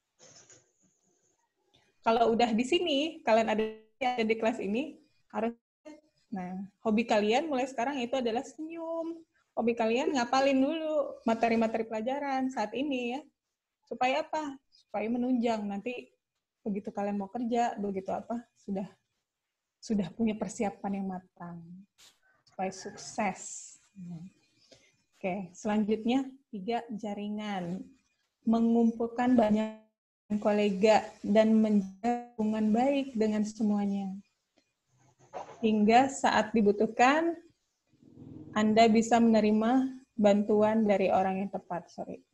Kalau udah di sini, kalian ada di kelas ini, harus, nah, hobi kalian mulai sekarang itu adalah senyum. Hobi kalian ngapalin dulu materi-materi pelajaran saat ini ya. Supaya apa? Supaya menunjang nanti begitu kalian mau kerja, begitu apa, sudah punya persiapan yang matang. Supaya sukses. Oke, selanjutnya 3, jaringan. Mengumpulkan banyak kolega dan menjaga hubungan baik dengan semuanya. Hingga saat dibutuhkan, Anda bisa menerima bantuan dari orang yang tepat.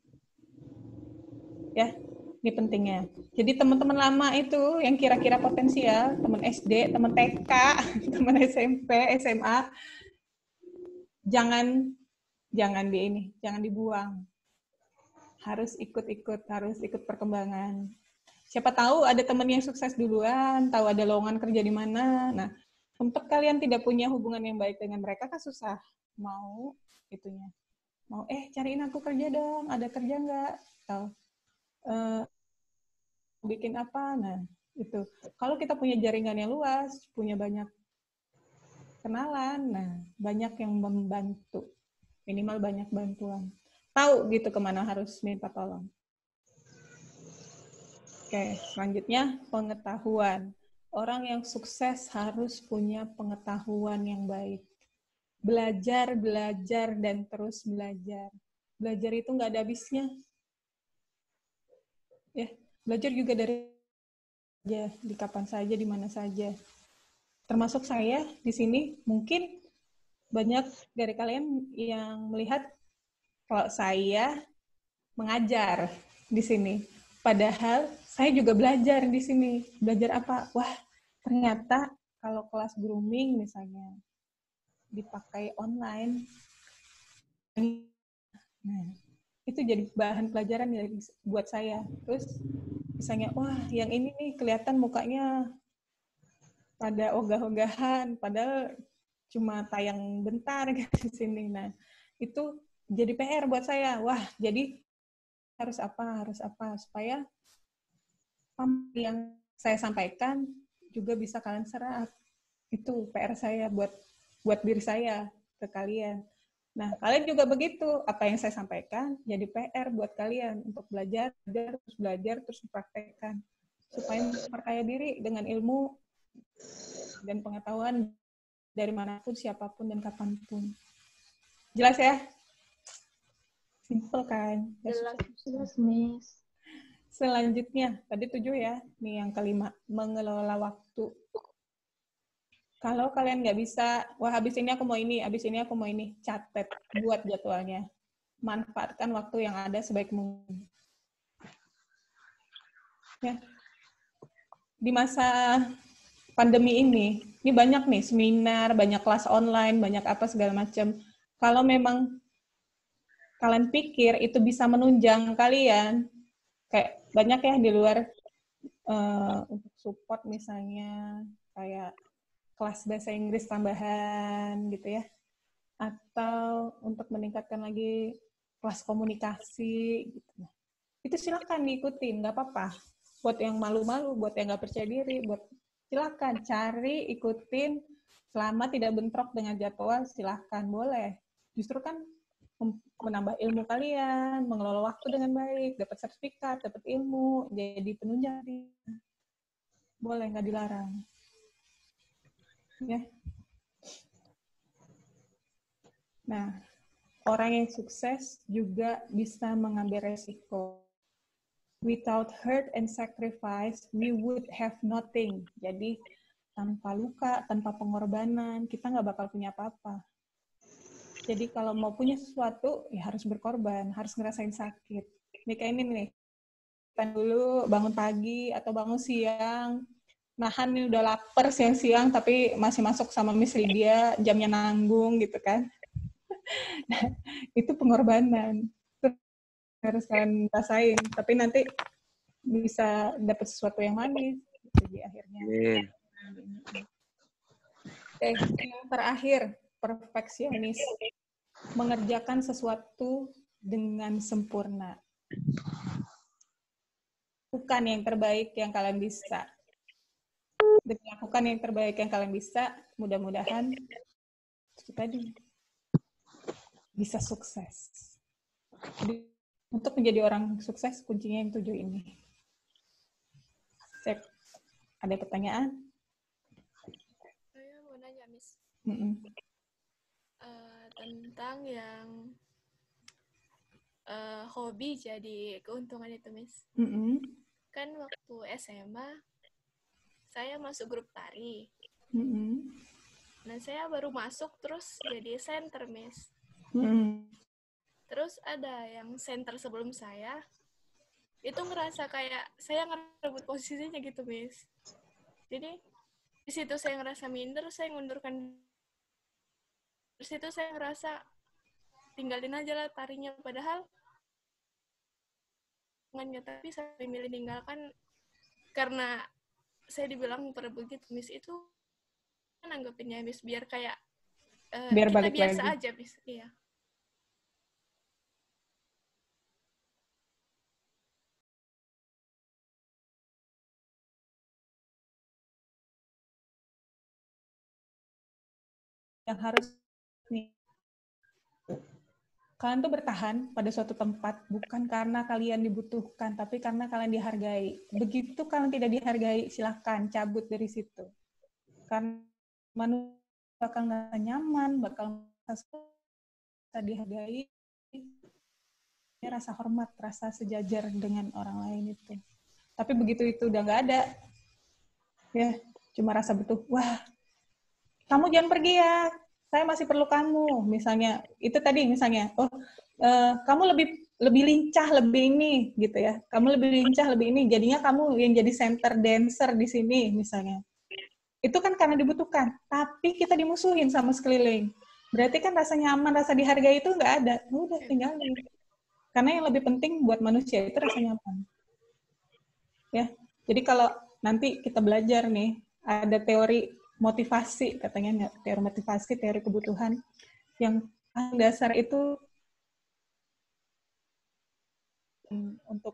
Ya, ini pentingnya. Jadi teman-teman lama itu yang kira-kira potensial, teman SD, teman TK, teman SMP, SMA, jangan dibuang. Harus ikut perkembangan. Siapa tahu ada teman yang sukses duluan, tahu ada lowongan kerja di mana. Nah, untuk kalian tidak punya hubungan yang baik dengan mereka kan susah. Mau cariin aku kerja dong, ada kerja nggak? Atau bikin apa? Nah, itu. Kalau kita punya jaringan yang luas, punya banyak kenalan, nah banyak yang membantu. Minimal banyak bantuan. Tahu gitu kemana harus minta tolong. Oke, selanjutnya pengetahuan. Orang yang sukses harus punya pengetahuan yang baik. Belajar, dan terus belajar. Belajar itu nggak ada habisnya. Ya, belajar juga di kapan saja, di mana saja. Termasuk saya di sini, mungkin banyak dari kalian yang melihat kalau saya mengajar di sini. Padahal saya juga belajar di sini. Belajar apa? Wah, ternyata kalau kelas grooming misalnya dipakai online, nah, itu jadi bahan pelajaran buat saya. Terus misalnya, wah yang ini nih kelihatan mukanya pada ogah-ogahan, padahal cuma tayang bentar di sini. Nah, itu jadi PR buat saya. Wah, jadi harus apa supaya yang saya sampaikan juga bisa kalian serap. Itu PR saya buat diri saya ke kalian. Nah, kalian juga begitu. Apa yang saya sampaikan jadi PR buat kalian untuk belajar, terus mempraktekkan. Supaya memperkaya diri dengan ilmu dan pengetahuan dari manapun, siapapun, dan kapanpun. Jelas ya? Simple kan? Jelas, Miss. Selanjutnya, tadi 7 ya. Nih yang kelima, mengelola waktu. Kalau kalian nggak bisa, wah habis ini aku mau ini, catat, buat jadwalnya. Manfaatkan waktu yang ada sebaik mungkin. Ya. Di masa pandemi ini banyak nih seminar, banyak kelas online, banyak apa segala macam. Kalau memang kalian pikir itu bisa menunjang kalian, kayak banyak ya di luar untuk support misalnya kayak kelas bahasa Inggris tambahan gitu ya, atau untuk meningkatkan lagi kelas komunikasi gitu. Itu silakan diikutin, nggak apa-apa. Buat yang malu-malu, buat yang nggak percaya diri, silakan cari, ikutin, selama tidak bentrok dengan jadwal, silakan, boleh. Justru kan menambah ilmu kalian, mengelola waktu dengan baik, dapat sertifikat, dapat ilmu, jadi penunjang. Boleh, nggak dilarang. Ya. Nah, orang yang sukses juga bisa mengambil resiko. Without hurt and sacrifice, we would have nothing. Jadi, tanpa luka, tanpa pengorbanan, kita nggak bakal punya apa-apa. Jadi, kalau mau punya sesuatu, ya harus berkorban, harus ngerasain sakit. Ini kayak ini nih, kita dulu bangun pagi atau bangun siang, nahan nih udah lapar siang-siang, tapi masih masuk sama Miss Lydia, jamnya nanggung gitu kan. Itu pengorbanan. Harus kalian rasain, tapi nanti bisa dapat sesuatu yang manis di akhirnya. Oke, yang terakhir, perfeksionis. Mengerjakan sesuatu dengan sempurna. Bukan yang terbaik yang kalian bisa. Dengan lakukan yang terbaik yang kalian bisa, mudah-mudahan itu tadi bisa sukses. Jadi, untuk menjadi orang sukses, kuncinya yang 7 ini. Cek. Ada pertanyaan? Saya mau nanya, Miss. Tentang yang hobi jadi keuntungan itu, Miss. Kan waktu SMA, saya masuk grup tari. Nah, saya baru masuk, terus jadi center, Miss. Terus ada yang center sebelum saya, itu ngerasa kayak saya ngerebut posisinya gitu, Miss. Jadi, di situ saya ngerasa minder, saya ngundurkan. Di situ saya ngerasa, tinggalin aja lah tarinya. Padahal, tapi saya milih tinggalkan, karena saya dibilang perebut gitu, Miss. Itu kan anggapinnya, Miss, biar kayak biar kita balik biasa lagi aja, Miss. Iya. yang harus nih, kalian tuh bertahan pada suatu tempat bukan karena kalian dibutuhkan, tapi karena kalian dihargai. Begitu kalian tidak dihargai, silahkan cabut dari situ. Karena manusia bakal nggak nyaman, bakal nggak dihargai, rasa hormat, rasa sejajar dengan orang lain itu. Tapi begitu itu udah nggak ada, ya cuma rasa butuh, wah, kamu jangan pergi ya, saya masih perlu kamu, misalnya. Itu tadi misalnya, kamu lebih lincah, lebih ini, gitu ya. Kamu lebih lincah, lebih ini, jadinya kamu yang jadi center dancer di sini, misalnya. Itu kan karena dibutuhkan, tapi kita dimusuhin sama sekeliling. Berarti kan rasa nyaman, rasa dihargai itu nggak ada. Udah, tinggalin. Karena yang lebih penting buat manusia itu rasa nyaman. Ya, jadi kalau nanti kita belajar nih, ada teori motivasi, katanya teori motivasi, teori kebutuhan, yang dasar itu untuk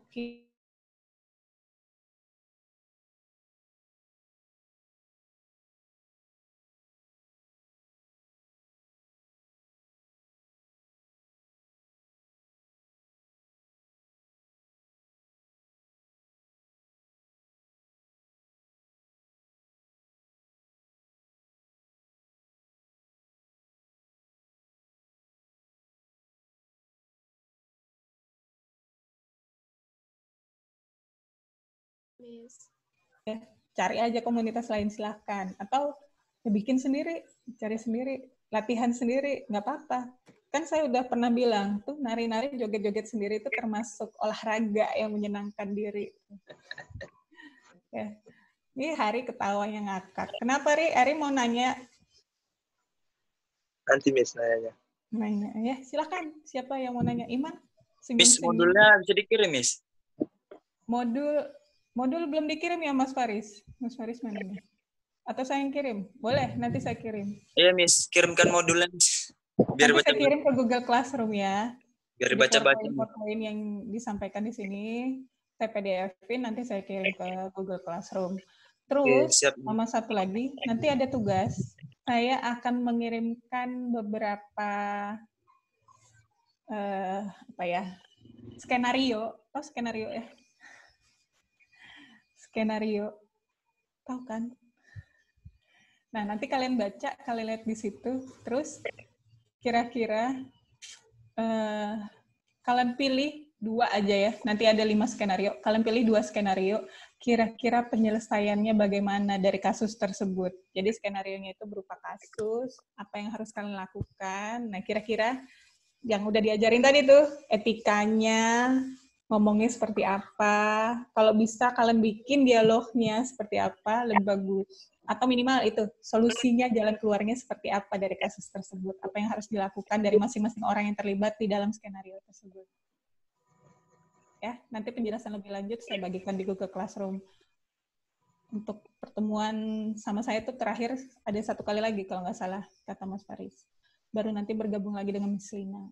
Miss. ya, cari aja komunitas lain, silahkan. Atau ya bikin sendiri, cari sendiri, latihan sendiri, nggak apa-apa. Kan saya udah pernah bilang, tuh nari-nari, joget-joget sendiri itu termasuk olahraga yang menyenangkan diri. Ya. Ini Hari ketawanya ngakak. Kenapa, Ri? Ari mau nanya? Nanti Miss nanya. Nanya, ya silahkan. Siapa yang mau nanya? Iman? Miss, modulnya bisa dikirim, Miss? Modul belum dikirim ya, Mas Faris? Mas Faris mana nih? Atau saya yang kirim? Boleh, nanti saya kirim. Iya, Miss. Kirimkan modulnya, Miss. Biar Nanti baca. saya kirim ke Google Classroom ya. Biar Jadi baca-baca. poin-poin yang disampaikan di sini, saya PDF-in, nanti saya kirim ke Google Classroom. Terus, siap. sama satu lagi, nanti ada tugas. Saya akan mengirimkan beberapa skenario. Tahu skenario ya? Skenario. Tahu kan? Nah, nanti kalian baca, kalian lihat di situ. Terus, kira-kira kalian pilih 2 aja ya. Nanti ada 5 skenario. Kalian pilih 2 skenario. Kira-kira penyelesaiannya bagaimana dari kasus tersebut. Jadi skenarionya itu berupa kasus, apa yang harus kalian lakukan. Nah, kira-kira yang udah diajarin tadi tuh, etikanya, ngomongnya seperti apa. Kalau bisa kalian bikin dialognya seperti apa, lebih bagus. Atau minimal itu, solusinya, jalan keluarnya seperti apa dari kasus tersebut. Apa yang harus dilakukan dari masing-masing orang yang terlibat di dalam skenario tersebut. Ya, nanti penjelasan lebih lanjut saya bagikan di Google Classroom. Untuk pertemuan sama saya itu terakhir ada 1 kali lagi kalau nggak salah, kata Mas Faris. Baru nanti bergabung lagi dengan Miss Lina.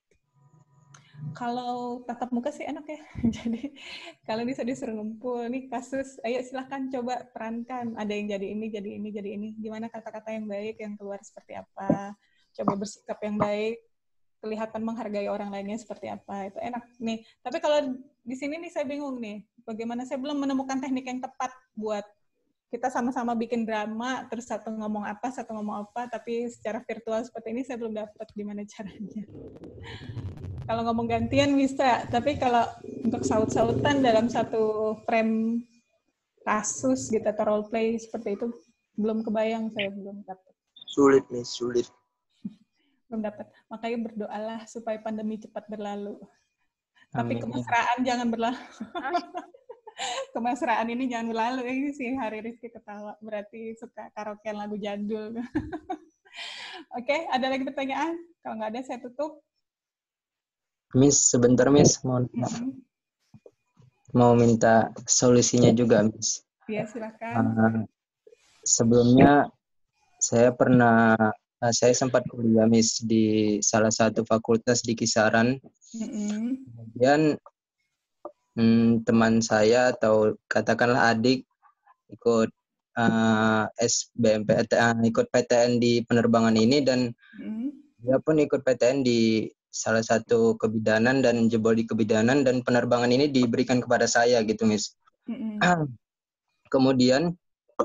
Kalau tatap muka sih enak ya. Jadi kalian bisa disuruh ngumpul nih kasus, ayo silahkan coba perankan. Ada yang jadi ini, jadi ini, jadi ini. Gimana kata-kata yang baik yang keluar seperti apa? Coba bersikap yang baik, kelihatan menghargai orang lainnya seperti apa. Itu enak nih. Tapi kalau di sini nih saya bingung nih. Bagaimana saya belum menemukan teknik yang tepat buat kita sama-sama bikin drama, terus satu ngomong apa, tapi secara virtual seperti ini saya belum dapat gimana caranya. Kalau ngomong gantian bisa, tapi kalau untuk saut-sautan dalam satu frame kasus gitu atau role play seperti itu belum kebayang, saya belum dapat. Sulit nih, sulit. Belum dapat. Makanya berdoalah supaya pandemi cepat berlalu. Amin. Tapi kemesraan jangan berlalu. Kemesraan ini jangan berlalu. Ini sih Hari Rizky ketawa. Berarti suka karaokean lagu jadul. Oke, ada lagi pertanyaan? Kalau nggak ada saya tutup. Miss, sebentar Miss, mau minta solusinya juga Miss. Iya, silakan. Sebelumnya saya sempat kuliah Miss di salah satu fakultas di Kisaran. Kemudian teman saya atau katakanlah adik ikut ikut PTN di penerbangan ini dan dia pun ikut PTN di salah satu kebidanan dan jebol di kebidanan dan penerbangan ini diberikan kepada saya gitu Miss. Kemudian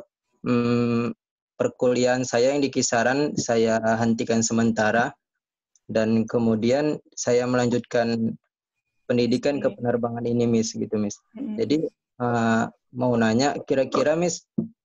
perkuliahan saya yang di Kisaran saya hentikan sementara dan kemudian saya melanjutkan pendidikan ke penerbangan ini Miss gitu Miss. Jadi mau nanya kira-kira Miss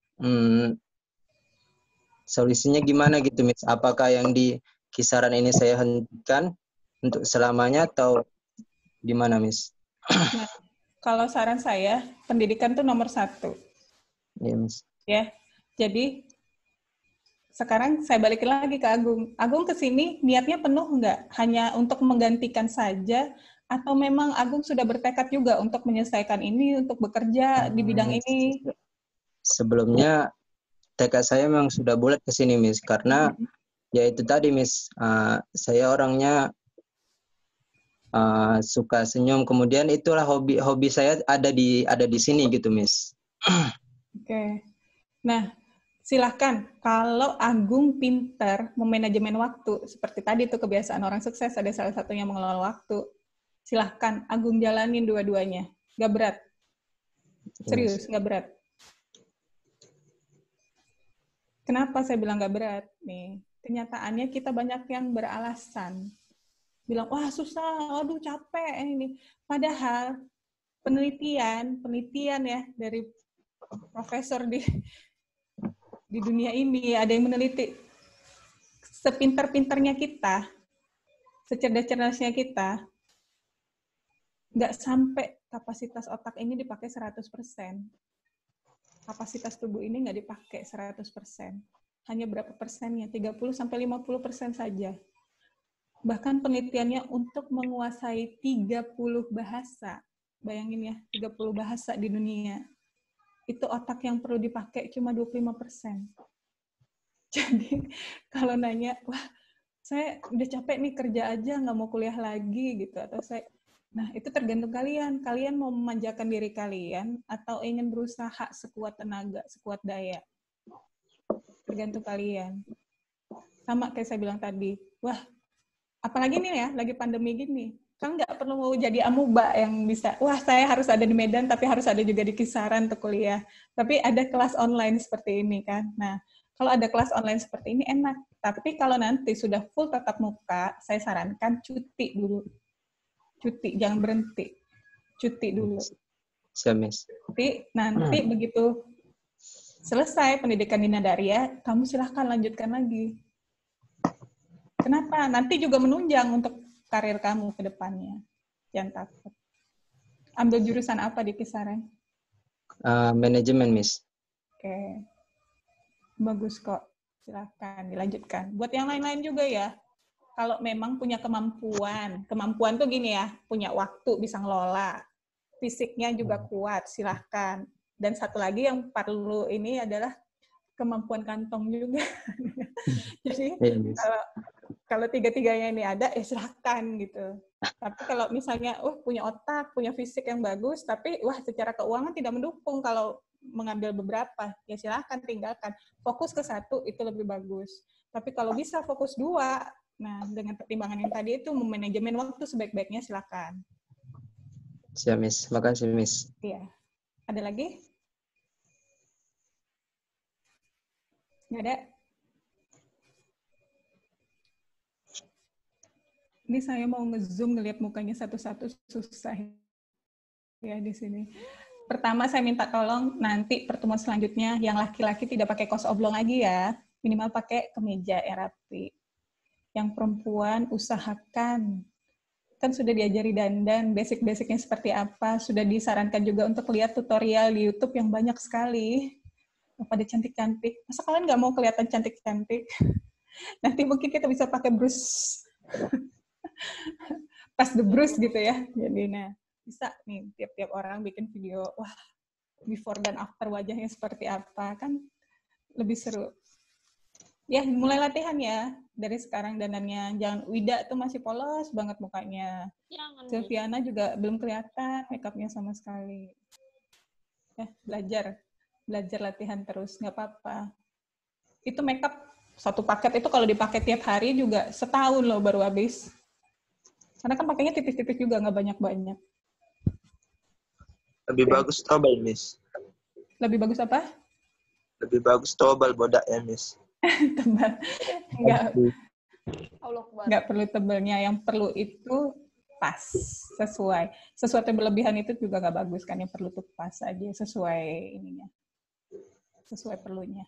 solusinya gimana gitu Miss? Apakah yang di Kisaran ini saya hentikan untuk selamanya atau gimana Miss? Nah, kalau saran saya pendidikan itu nomor 1. Iya Miss. Ya, jadi sekarang saya balikin lagi ke Agung. Agung kesini niatnya penuh nggak? Hanya untuk menggantikan saja atau memang Agung sudah bertekad juga untuk menyelesaikan ini, untuk bekerja di bidang ini? Sebelumnya tekad saya memang sudah bulat ke sini Miss, karena ya itu tadi Miss, saya orangnya suka senyum, kemudian itulah hobi saya ada di sini gitu Miss. Oke. Nah, silahkan kalau Agung pintar memanajemen waktu, seperti tadi tuh kebiasaan orang sukses ada salah satunya mengelola waktu. Silahkan Agung jalanin dua-duanya. Gak berat. Serius, gak berat. Kenapa saya bilang gak berat? Nih, kenyataannya kita banyak yang beralasan. Bilang, wah susah, aduh capek ini. Padahal penelitian ya dari profesor di dunia ini ada yang meneliti sepintar-pintarnya kita, secerdas-cerdasnya kita, nggak sampai kapasitas otak ini dipakai 100%. Kapasitas tubuh ini nggak dipakai 100%. Hanya berapa persennya? 30-50% saja. Bahkan penelitiannya untuk menguasai 30 bahasa. Bayangin ya, 30 bahasa di dunia. itu otak yang perlu dipakai cuma 25%. Jadi kalau nanya, wah saya udah capek nih kerja aja, nggak mau kuliah lagi gitu, atau nah itu tergantung kalian. Kalian mau memanjakan diri kalian atau ingin berusaha sekuat tenaga, sekuat daya. Tergantung kalian. Sama kayak saya bilang tadi, wah apalagi nih ya, lagi pandemi gini, kan nggak perlu mau jadi amuba yang bisa, wah saya harus ada di Medan tapi harus ada juga di Kisaran untuk kuliah. Tapi ada kelas online seperti ini kan. Nah, kalau ada kelas online seperti ini enak. Tapi kalau nanti sudah full tatap muka, saya sarankan cuti dulu. Cuti, jangan berhenti. Cuti dulu. Siap, Miss. Tapi nanti begitu selesai pendidikan di Nadaria, kamu silahkan lanjutkan lagi. Kenapa? Nanti juga menunjang untuk karir kamu ke depannya. Jangan takut. Ambil jurusan apa di Kisaran? Manajemen, Miss. Oke. Bagus kok. Silahkan dilanjutkan. Buat yang lain-lain juga ya. Kalau memang punya kemampuan tuh gini ya, punya waktu, bisa ngelola. Fisiknya juga kuat, silahkan. Dan satu lagi yang perlu ini adalah kemampuan kantong juga. Jadi kalau tiga-tiganya ini ada, ya silahkan gitu. Tapi kalau misalnya, punya otak, punya fisik yang bagus, tapi secara keuangan tidak mendukung kalau mengambil beberapa, ya silahkan tinggalkan. Fokus ke satu itu lebih bagus. Tapi kalau bisa fokus 2, nah dengan pertimbangan yang tadi itu memanajemen waktu sebaik-baiknya silahkan. Siap, Miss. Makasih, Miss. Iya. Ada lagi? Nggak ada? Ini saya mau nge-zoom ngelihat mukanya satu-satu, susah ya di sini. Pertama saya minta tolong nanti pertemuan selanjutnya yang laki-laki tidak pakai kaos oblong lagi ya. Minimal pakai kemeja yang rapi. Yang perempuan usahakan. Kan sudah diajari dandan, basic-basicnya seperti apa. Sudah disarankan juga untuk lihat tutorial di YouTube yang banyak sekali. Pada cantik-cantik. Masa kalian nggak mau kelihatan cantik-cantik? Nanti mungkin kita bisa pakai brush. Pas the brush gitu ya. Jadi bisa nih tiap-tiap orang bikin video, wah before dan after wajahnya seperti apa, kan lebih seru. Ya, mulai latihan ya dari sekarang dandannya. Jangan, Wida tuh masih polos banget mukanya. Silviana juga belum kelihatan makeupnya sama sekali. Ya, belajar latihan terus, nggak apa-apa. Itu makeup satu paket itu kalau dipakai tiap hari juga setahun loh baru habis. Karena kan pakainya tipis-tipis juga, nggak banyak-banyak. Lebih bagus tobal, Miss. Lebih bagus apa? Lebih bagus tobal bodaknya, Miss. Tebal. Nggak perlu tebalnya. Yang perlu itu pas, sesuai. Sesuatu yang berlebihan itu juga nggak bagus kan. Yang perlu tuh pas aja, sesuai ininya. Sesuai perlunya.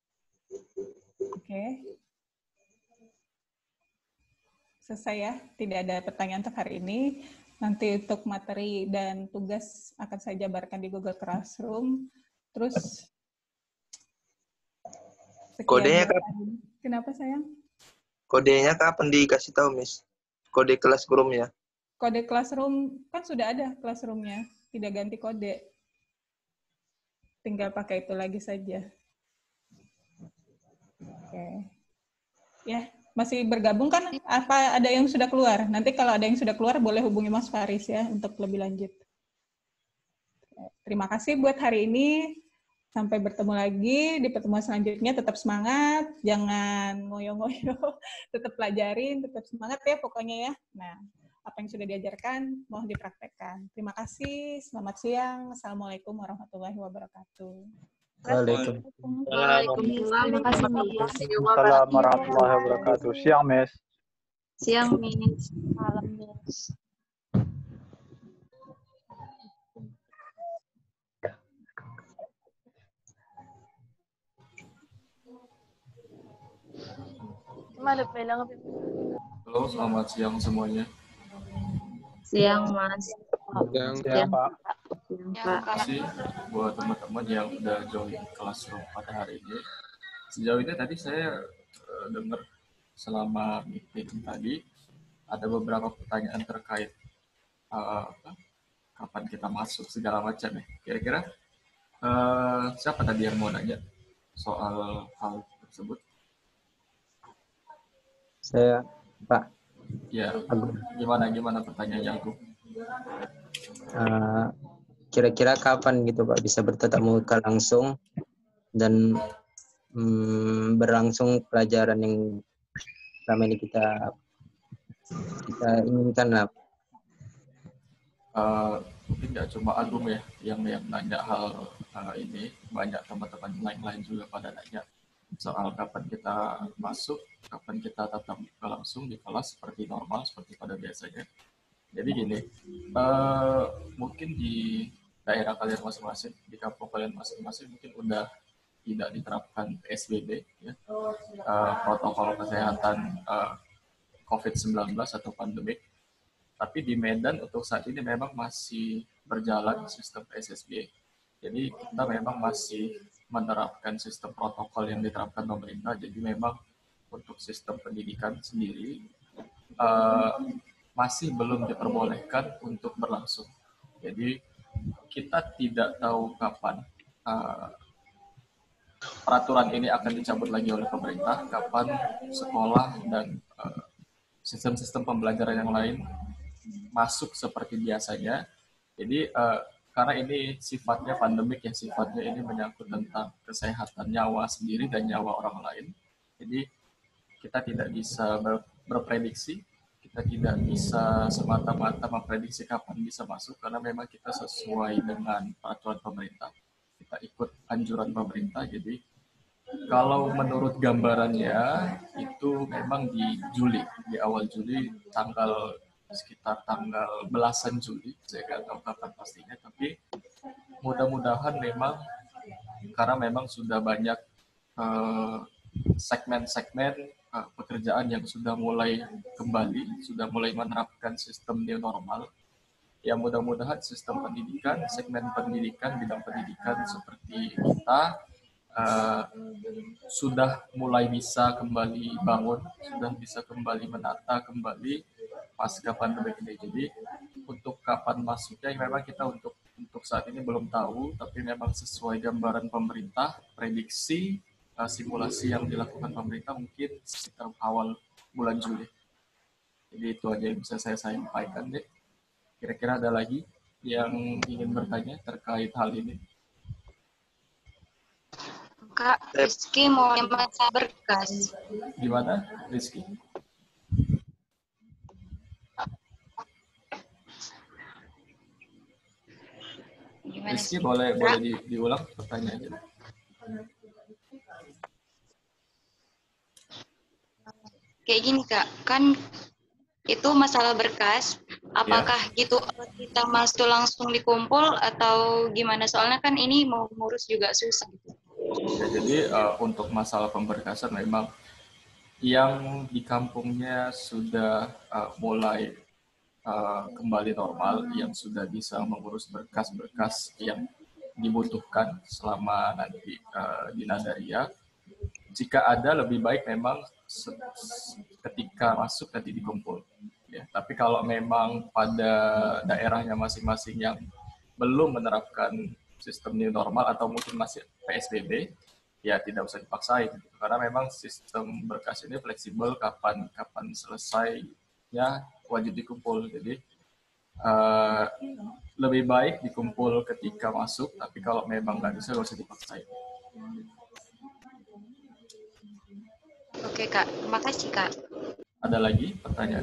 Oke. Selesai ya. Tidak ada pertanyaan untuk hari ini. Nanti untuk materi dan tugas akan saya jabarkan di Google Classroom. Terus kodenya kapan? Kenapa sayang? Kodenya kapan dikasih tahu, Miss? Kode classroom ya? Kode classroom kan sudah ada classroomnya, tidak ganti kode. Tinggal pakai itu lagi saja. Oke. Ya. Masih bergabung kan? Apa ada yang sudah keluar? Nanti kalau ada yang sudah keluar, boleh hubungi Mas Faris ya untuk lebih lanjut. Terima kasih buat hari ini. Sampai bertemu lagi di pertemuan selanjutnya. Tetap semangat, jangan ngoyo-ngoyo. Tetap pelajarin, tetap semangat ya pokoknya ya. Nah, apa yang sudah diajarkan, mohon dipraktekkan. Terima kasih. Selamat siang. Assalamualaikum warahmatullahi wabarakatuh. Waalaikumsalam. Terima kasih, Miss. Assalamualaikum warahmatullahi wabarakatuh. Siang, Miss. Siang, Miss. Malam, Miss. Halo, selamat siang semuanya. Siang, Mas. Siang, Pak. Siang, Pak. Terima kasih buat teman-teman yang udah join Classroom pada hari ini. Sejauh ini tadi saya dengar selama meeting tadi ada beberapa pertanyaan terkait kapan kita masuk segala macam ya. Kira-kira Siapa tadi yang mau nanya soal hal tersebut? Saya, Pak. Ya, Agung. gimana pertanyaannya, Agung? Kira-kira kapan gitu Pak bisa bertatap muka langsung dan berlangsung pelajaran yang selama ini kita inginkan lah. Mungkin nggak cuma Agung ya yang nanya hal ini, banyak teman-teman lain juga pada nanya soal kapan kita masuk, kapan kita tatap muka langsung di kelas seperti normal, seperti pada biasanya. Jadi gini, mungkin di daerah kalian masing-masing, di kampung kalian masing-masing mungkin udah tidak diterapkan PSBB, ya, protokol kesehatan COVID-19 atau pandemik. Tapi di Medan untuk saat ini memang masih berjalan sistem PSBB. Jadi kita memang masih menerapkan sistem protokol yang diterapkan pemerintah. Jadi memang untuk sistem pendidikan sendiri masih belum diperbolehkan untuk berlangsung. Jadi kita tidak tahu kapan peraturan ini akan dicabut lagi oleh pemerintah, kapan sekolah dan sistem-sistem pembelajaran yang lain masuk seperti biasanya. Jadi karena ini sifatnya pandemik ya, sifatnya ini menyangkut tentang kesehatan nyawa sendiri dan nyawa orang lain. Jadi kita tidak bisa berprediksi, kita tidak bisa semata-mata memprediksi kapan bisa masuk karena memang kita sesuai dengan peraturan pemerintah. Kita ikut anjuran pemerintah. Jadi kalau menurut gambarannya itu memang di Juli, di awal Juli, sekitar tanggal belasan Juli, saya nggak tahu kapan pastinya, tapi mudah-mudahan memang karena memang sudah banyak segmen-segmen pekerjaan yang sudah mulai kembali, sudah mulai menerapkan sistem new normal. Ya mudah-mudahan sistem pendidikan, segmen pendidikan, bidang pendidikan seperti kita sudah mulai bisa kembali bangun, sudah bisa kembali menata kembali pasca pandemi ini. Jadi untuk kapan masuknya memang kita untuk saat ini belum tahu, tapi memang sesuai gambaran pemerintah, prediksi simulasi yang dilakukan pemerintah mungkin sekitar awal bulan Juli. Jadi itu aja yang bisa saya sampaikan deh. Kira-kira ada lagi yang ingin bertanya terkait hal ini? Kak, Rizky mau masa berkas. Gimana, Rizky? Rizky boleh diulang pertanyaannya. Kayak gini Kak, kan itu masalah berkas, apakah gitu kita masuk langsung dikumpul atau gimana? Soalnya kan ini mau ngurus juga susah gitu. Ya, jadi untuk masalah pemberkasan memang yang di kampungnya sudah mulai kembali normal, yang sudah bisa mengurus berkas-berkas yang dibutuhkan selama nanti di Nadaria. Jika ada lebih baik memang ketika masuk nanti dikumpul. Ya, tapi kalau memang pada daerahnya masing-masing yang belum menerapkan sistem new normal atau mungkin masih PSBB, ya tidak usah dipaksain. Karena memang sistem berkas ini fleksibel, kapan selesainya wajib dikumpul. Jadi lebih baik dikumpul ketika masuk, tapi kalau memang nggak bisa, nggak usah dipaksain. Oke Kak, terima kasih Kak. Ada lagi pertanyaan?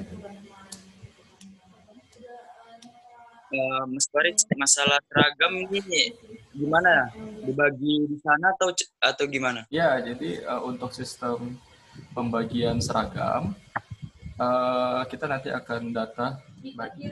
Mas Farid, masalah seragam ini gimana? Dibagi di sana atau gimana? Ya, jadi untuk sistem pembagian seragam, kita nanti akan data bagi.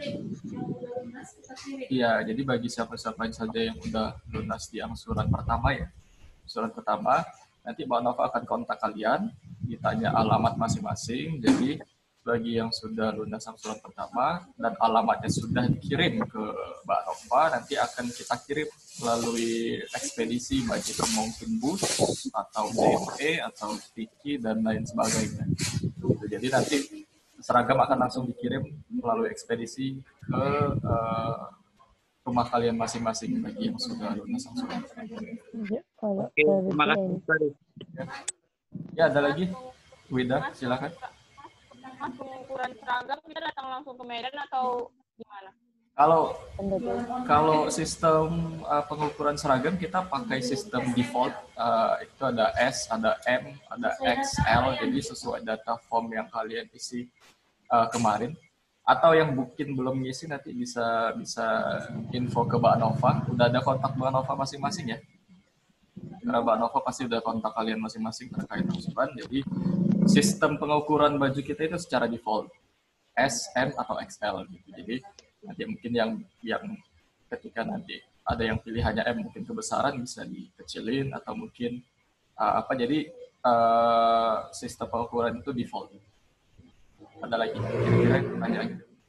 Iya, jadi bagi siapa-siapa saja yang udah lunas di angsuran pertama ya. Angsuran pertama, nanti Mbak Nova akan kontak kalian, ditanya alamat masing-masing. Jadi bagi yang sudah lunas angsuran pertama dan alamatnya sudah dikirim ke Mbak Nova, nanti akan kita kirim melalui ekspedisi, baik itu mungkin bus atau JNE atau Tiki dan lain sebagainya. Jadi nanti seragam akan langsung dikirim melalui ekspedisi ke rumah kalian masing-masing bagi yang sudah lunas langsung. Oke, terima kasih Ustaz. Ya, ada lagi? Wida, silakan. Mas, pengukuran seragam kita datang langsung ke Medan atau gimana? Kalau sistem pengukuran seragam kita pakai sistem default, itu ada S, ada M, ada XL, jadi sesuai data form yang kalian isi kemarin. Atau yang mungkin belum ngisi nanti bisa info ke Mbak Nova. Udah ada kontak Mbak Nova masing-masing ya? Karena Mbak Nova pasti udah kontak kalian masing-masing terkait angsuran. Jadi sistem pengukuran baju kita itu secara default S, M, atau XL gitu. Jadi nanti mungkin yang ketika nanti ada yang pilihannya M mungkin kebesaran bisa dikecilin atau mungkin jadi sistem pengukuran itu default. Ada lagi kira-kira pertanyaan?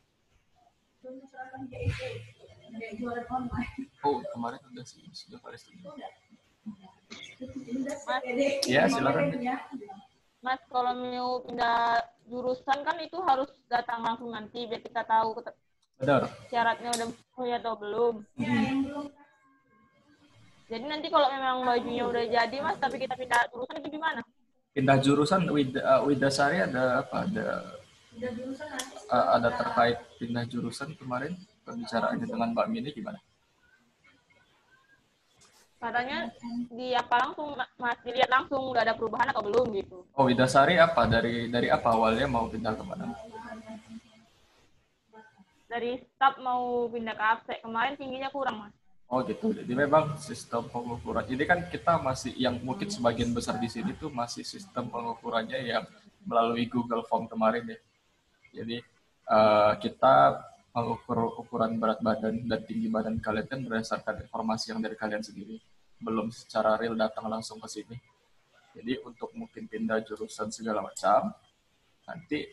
Oh, kemarin sudah pada setuju. Mas, ya silakan. Mas, kalau mau pindah jurusan kan itu harus datang langsung nanti biar kita tahu Benar. syaratnya udah sesuai atau belum. Jadi nanti kalau memang bajunya udah jadi Mas, tapi kita pindah jurusan itu gimana? Pindah jurusan Widasari ada apa? Ada terkait pindah jurusan kemarin pembicaraannya dengan Mbak Mini gimana? Katanya di apa langsung Mas dilihat langsung udah ada perubahan atau belum gitu. Oh, Widasari apa? Dari apa awalnya mau pindah kemana? Dari staf mau pindah ke absek, kemarin tingginya kurang Mas. Oh gitu, jadi memang sistem pengukuran. Ini kan kita masih, yang mungkin sebagian besar di sini tuh masih sistem pengukurannya yang melalui Google Form kemarin ya. Jadi kita mengukur ukuran berat badan dan tinggi badan kalian kan berdasarkan informasi yang dari kalian sendiri. Belum secara real datang langsung ke sini. Jadi untuk mungkin pindah jurusan segala macam, nanti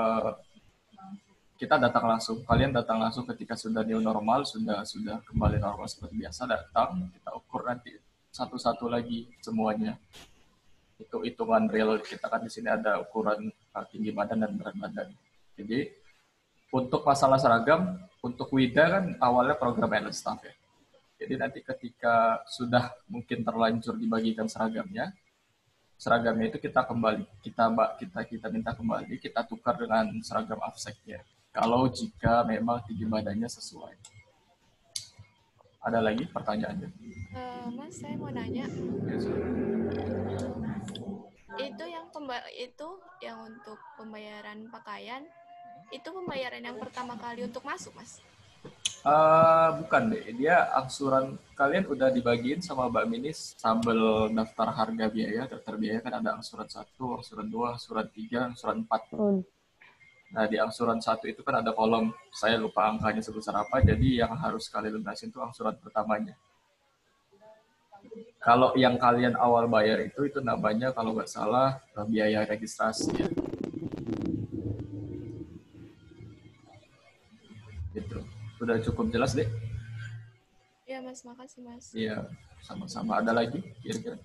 kita datang langsung, kalian datang langsung ketika sudah new normal, sudah kembali normal seperti biasa, datang, kita ukur nanti satu-satu lagi semuanya. Itu hitungan real, kita kan di sini ada ukuran tinggi badan dan berat badan. Jadi untuk masalah seragam, untuk Wida kan awalnya program and staff ya. Jadi nanti ketika sudah mungkin terlanjur dibagikan seragamnya itu kita kembali, kita minta kembali, kita tukar dengan seragam afseknya. Kalau jika memang tinggi badannya sesuai. Ada lagi pertanyaannya? Mas, saya mau nanya. Ya, itu yang untuk pembayaran pakaian, itu pembayaran yang pertama kali untuk masuk, Mas? Bukan deh, dia angsuran kalian udah dibagiin sama Mbak Mini sambal daftar harga biaya. Daftar biaya kan ada angsuran 1, angsuran 2, angsuran 3, angsuran 4. Nah, di angsuran 1 itu kan ada kolom, saya lupa angkanya sebesar apa, jadi yang harus kalian lunasin itu angsuran pertamanya. Kalau yang kalian awal bayar itu namanya kalau nggak salah biaya registrasi ya. Gitu. Udah cukup jelas deh? Iya Mas, makasih Mas. Iya, sama-sama. Ada lagi kira-kira?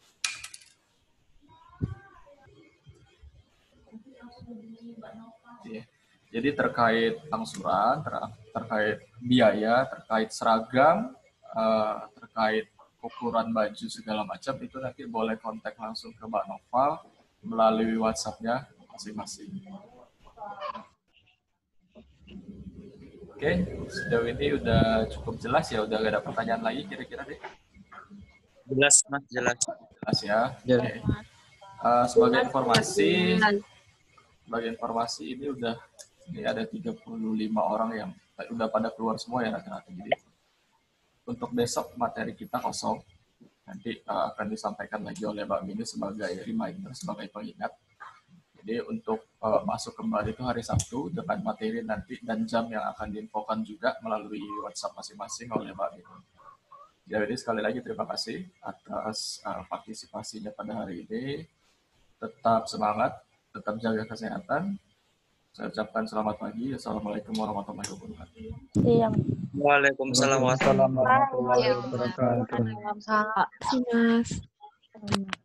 Ya. Jadi terkait angsuran, terkait biaya, terkait seragam, terkait ukuran baju segala macam itu nanti boleh kontak langsung ke Mbak Nova melalui WhatsApp-nya masing-masing. Oke, sejauh ini udah cukup jelas ya, udah gak ada pertanyaan lagi kira-kira deh. Jelas Mas, jelas. Jelas ya. Oke. Sebagai informasi ini ada 35 orang yang udah pada keluar semua ya rata-rata. Jadi untuk besok materi kita kosong. Nanti akan disampaikan lagi oleh Mbak Mini sebagai reminder, sebagai pengingat. Jadi untuk masuk kembali itu hari Sabtu dengan materi nanti dan jam yang akan diinfokan juga melalui WhatsApp masing-masing oleh Mbak Mini. Jadi sekali lagi terima kasih atas partisipasinya pada hari ini. Tetap semangat, tetap jaga kesehatan. Saya ucapkan selamat pagi. Assalamualaikum warahmatullahi wabarakatuh. Siang. Waalaikumsalam warahmatullahi wabarakatuh. Terima kasih, Mas.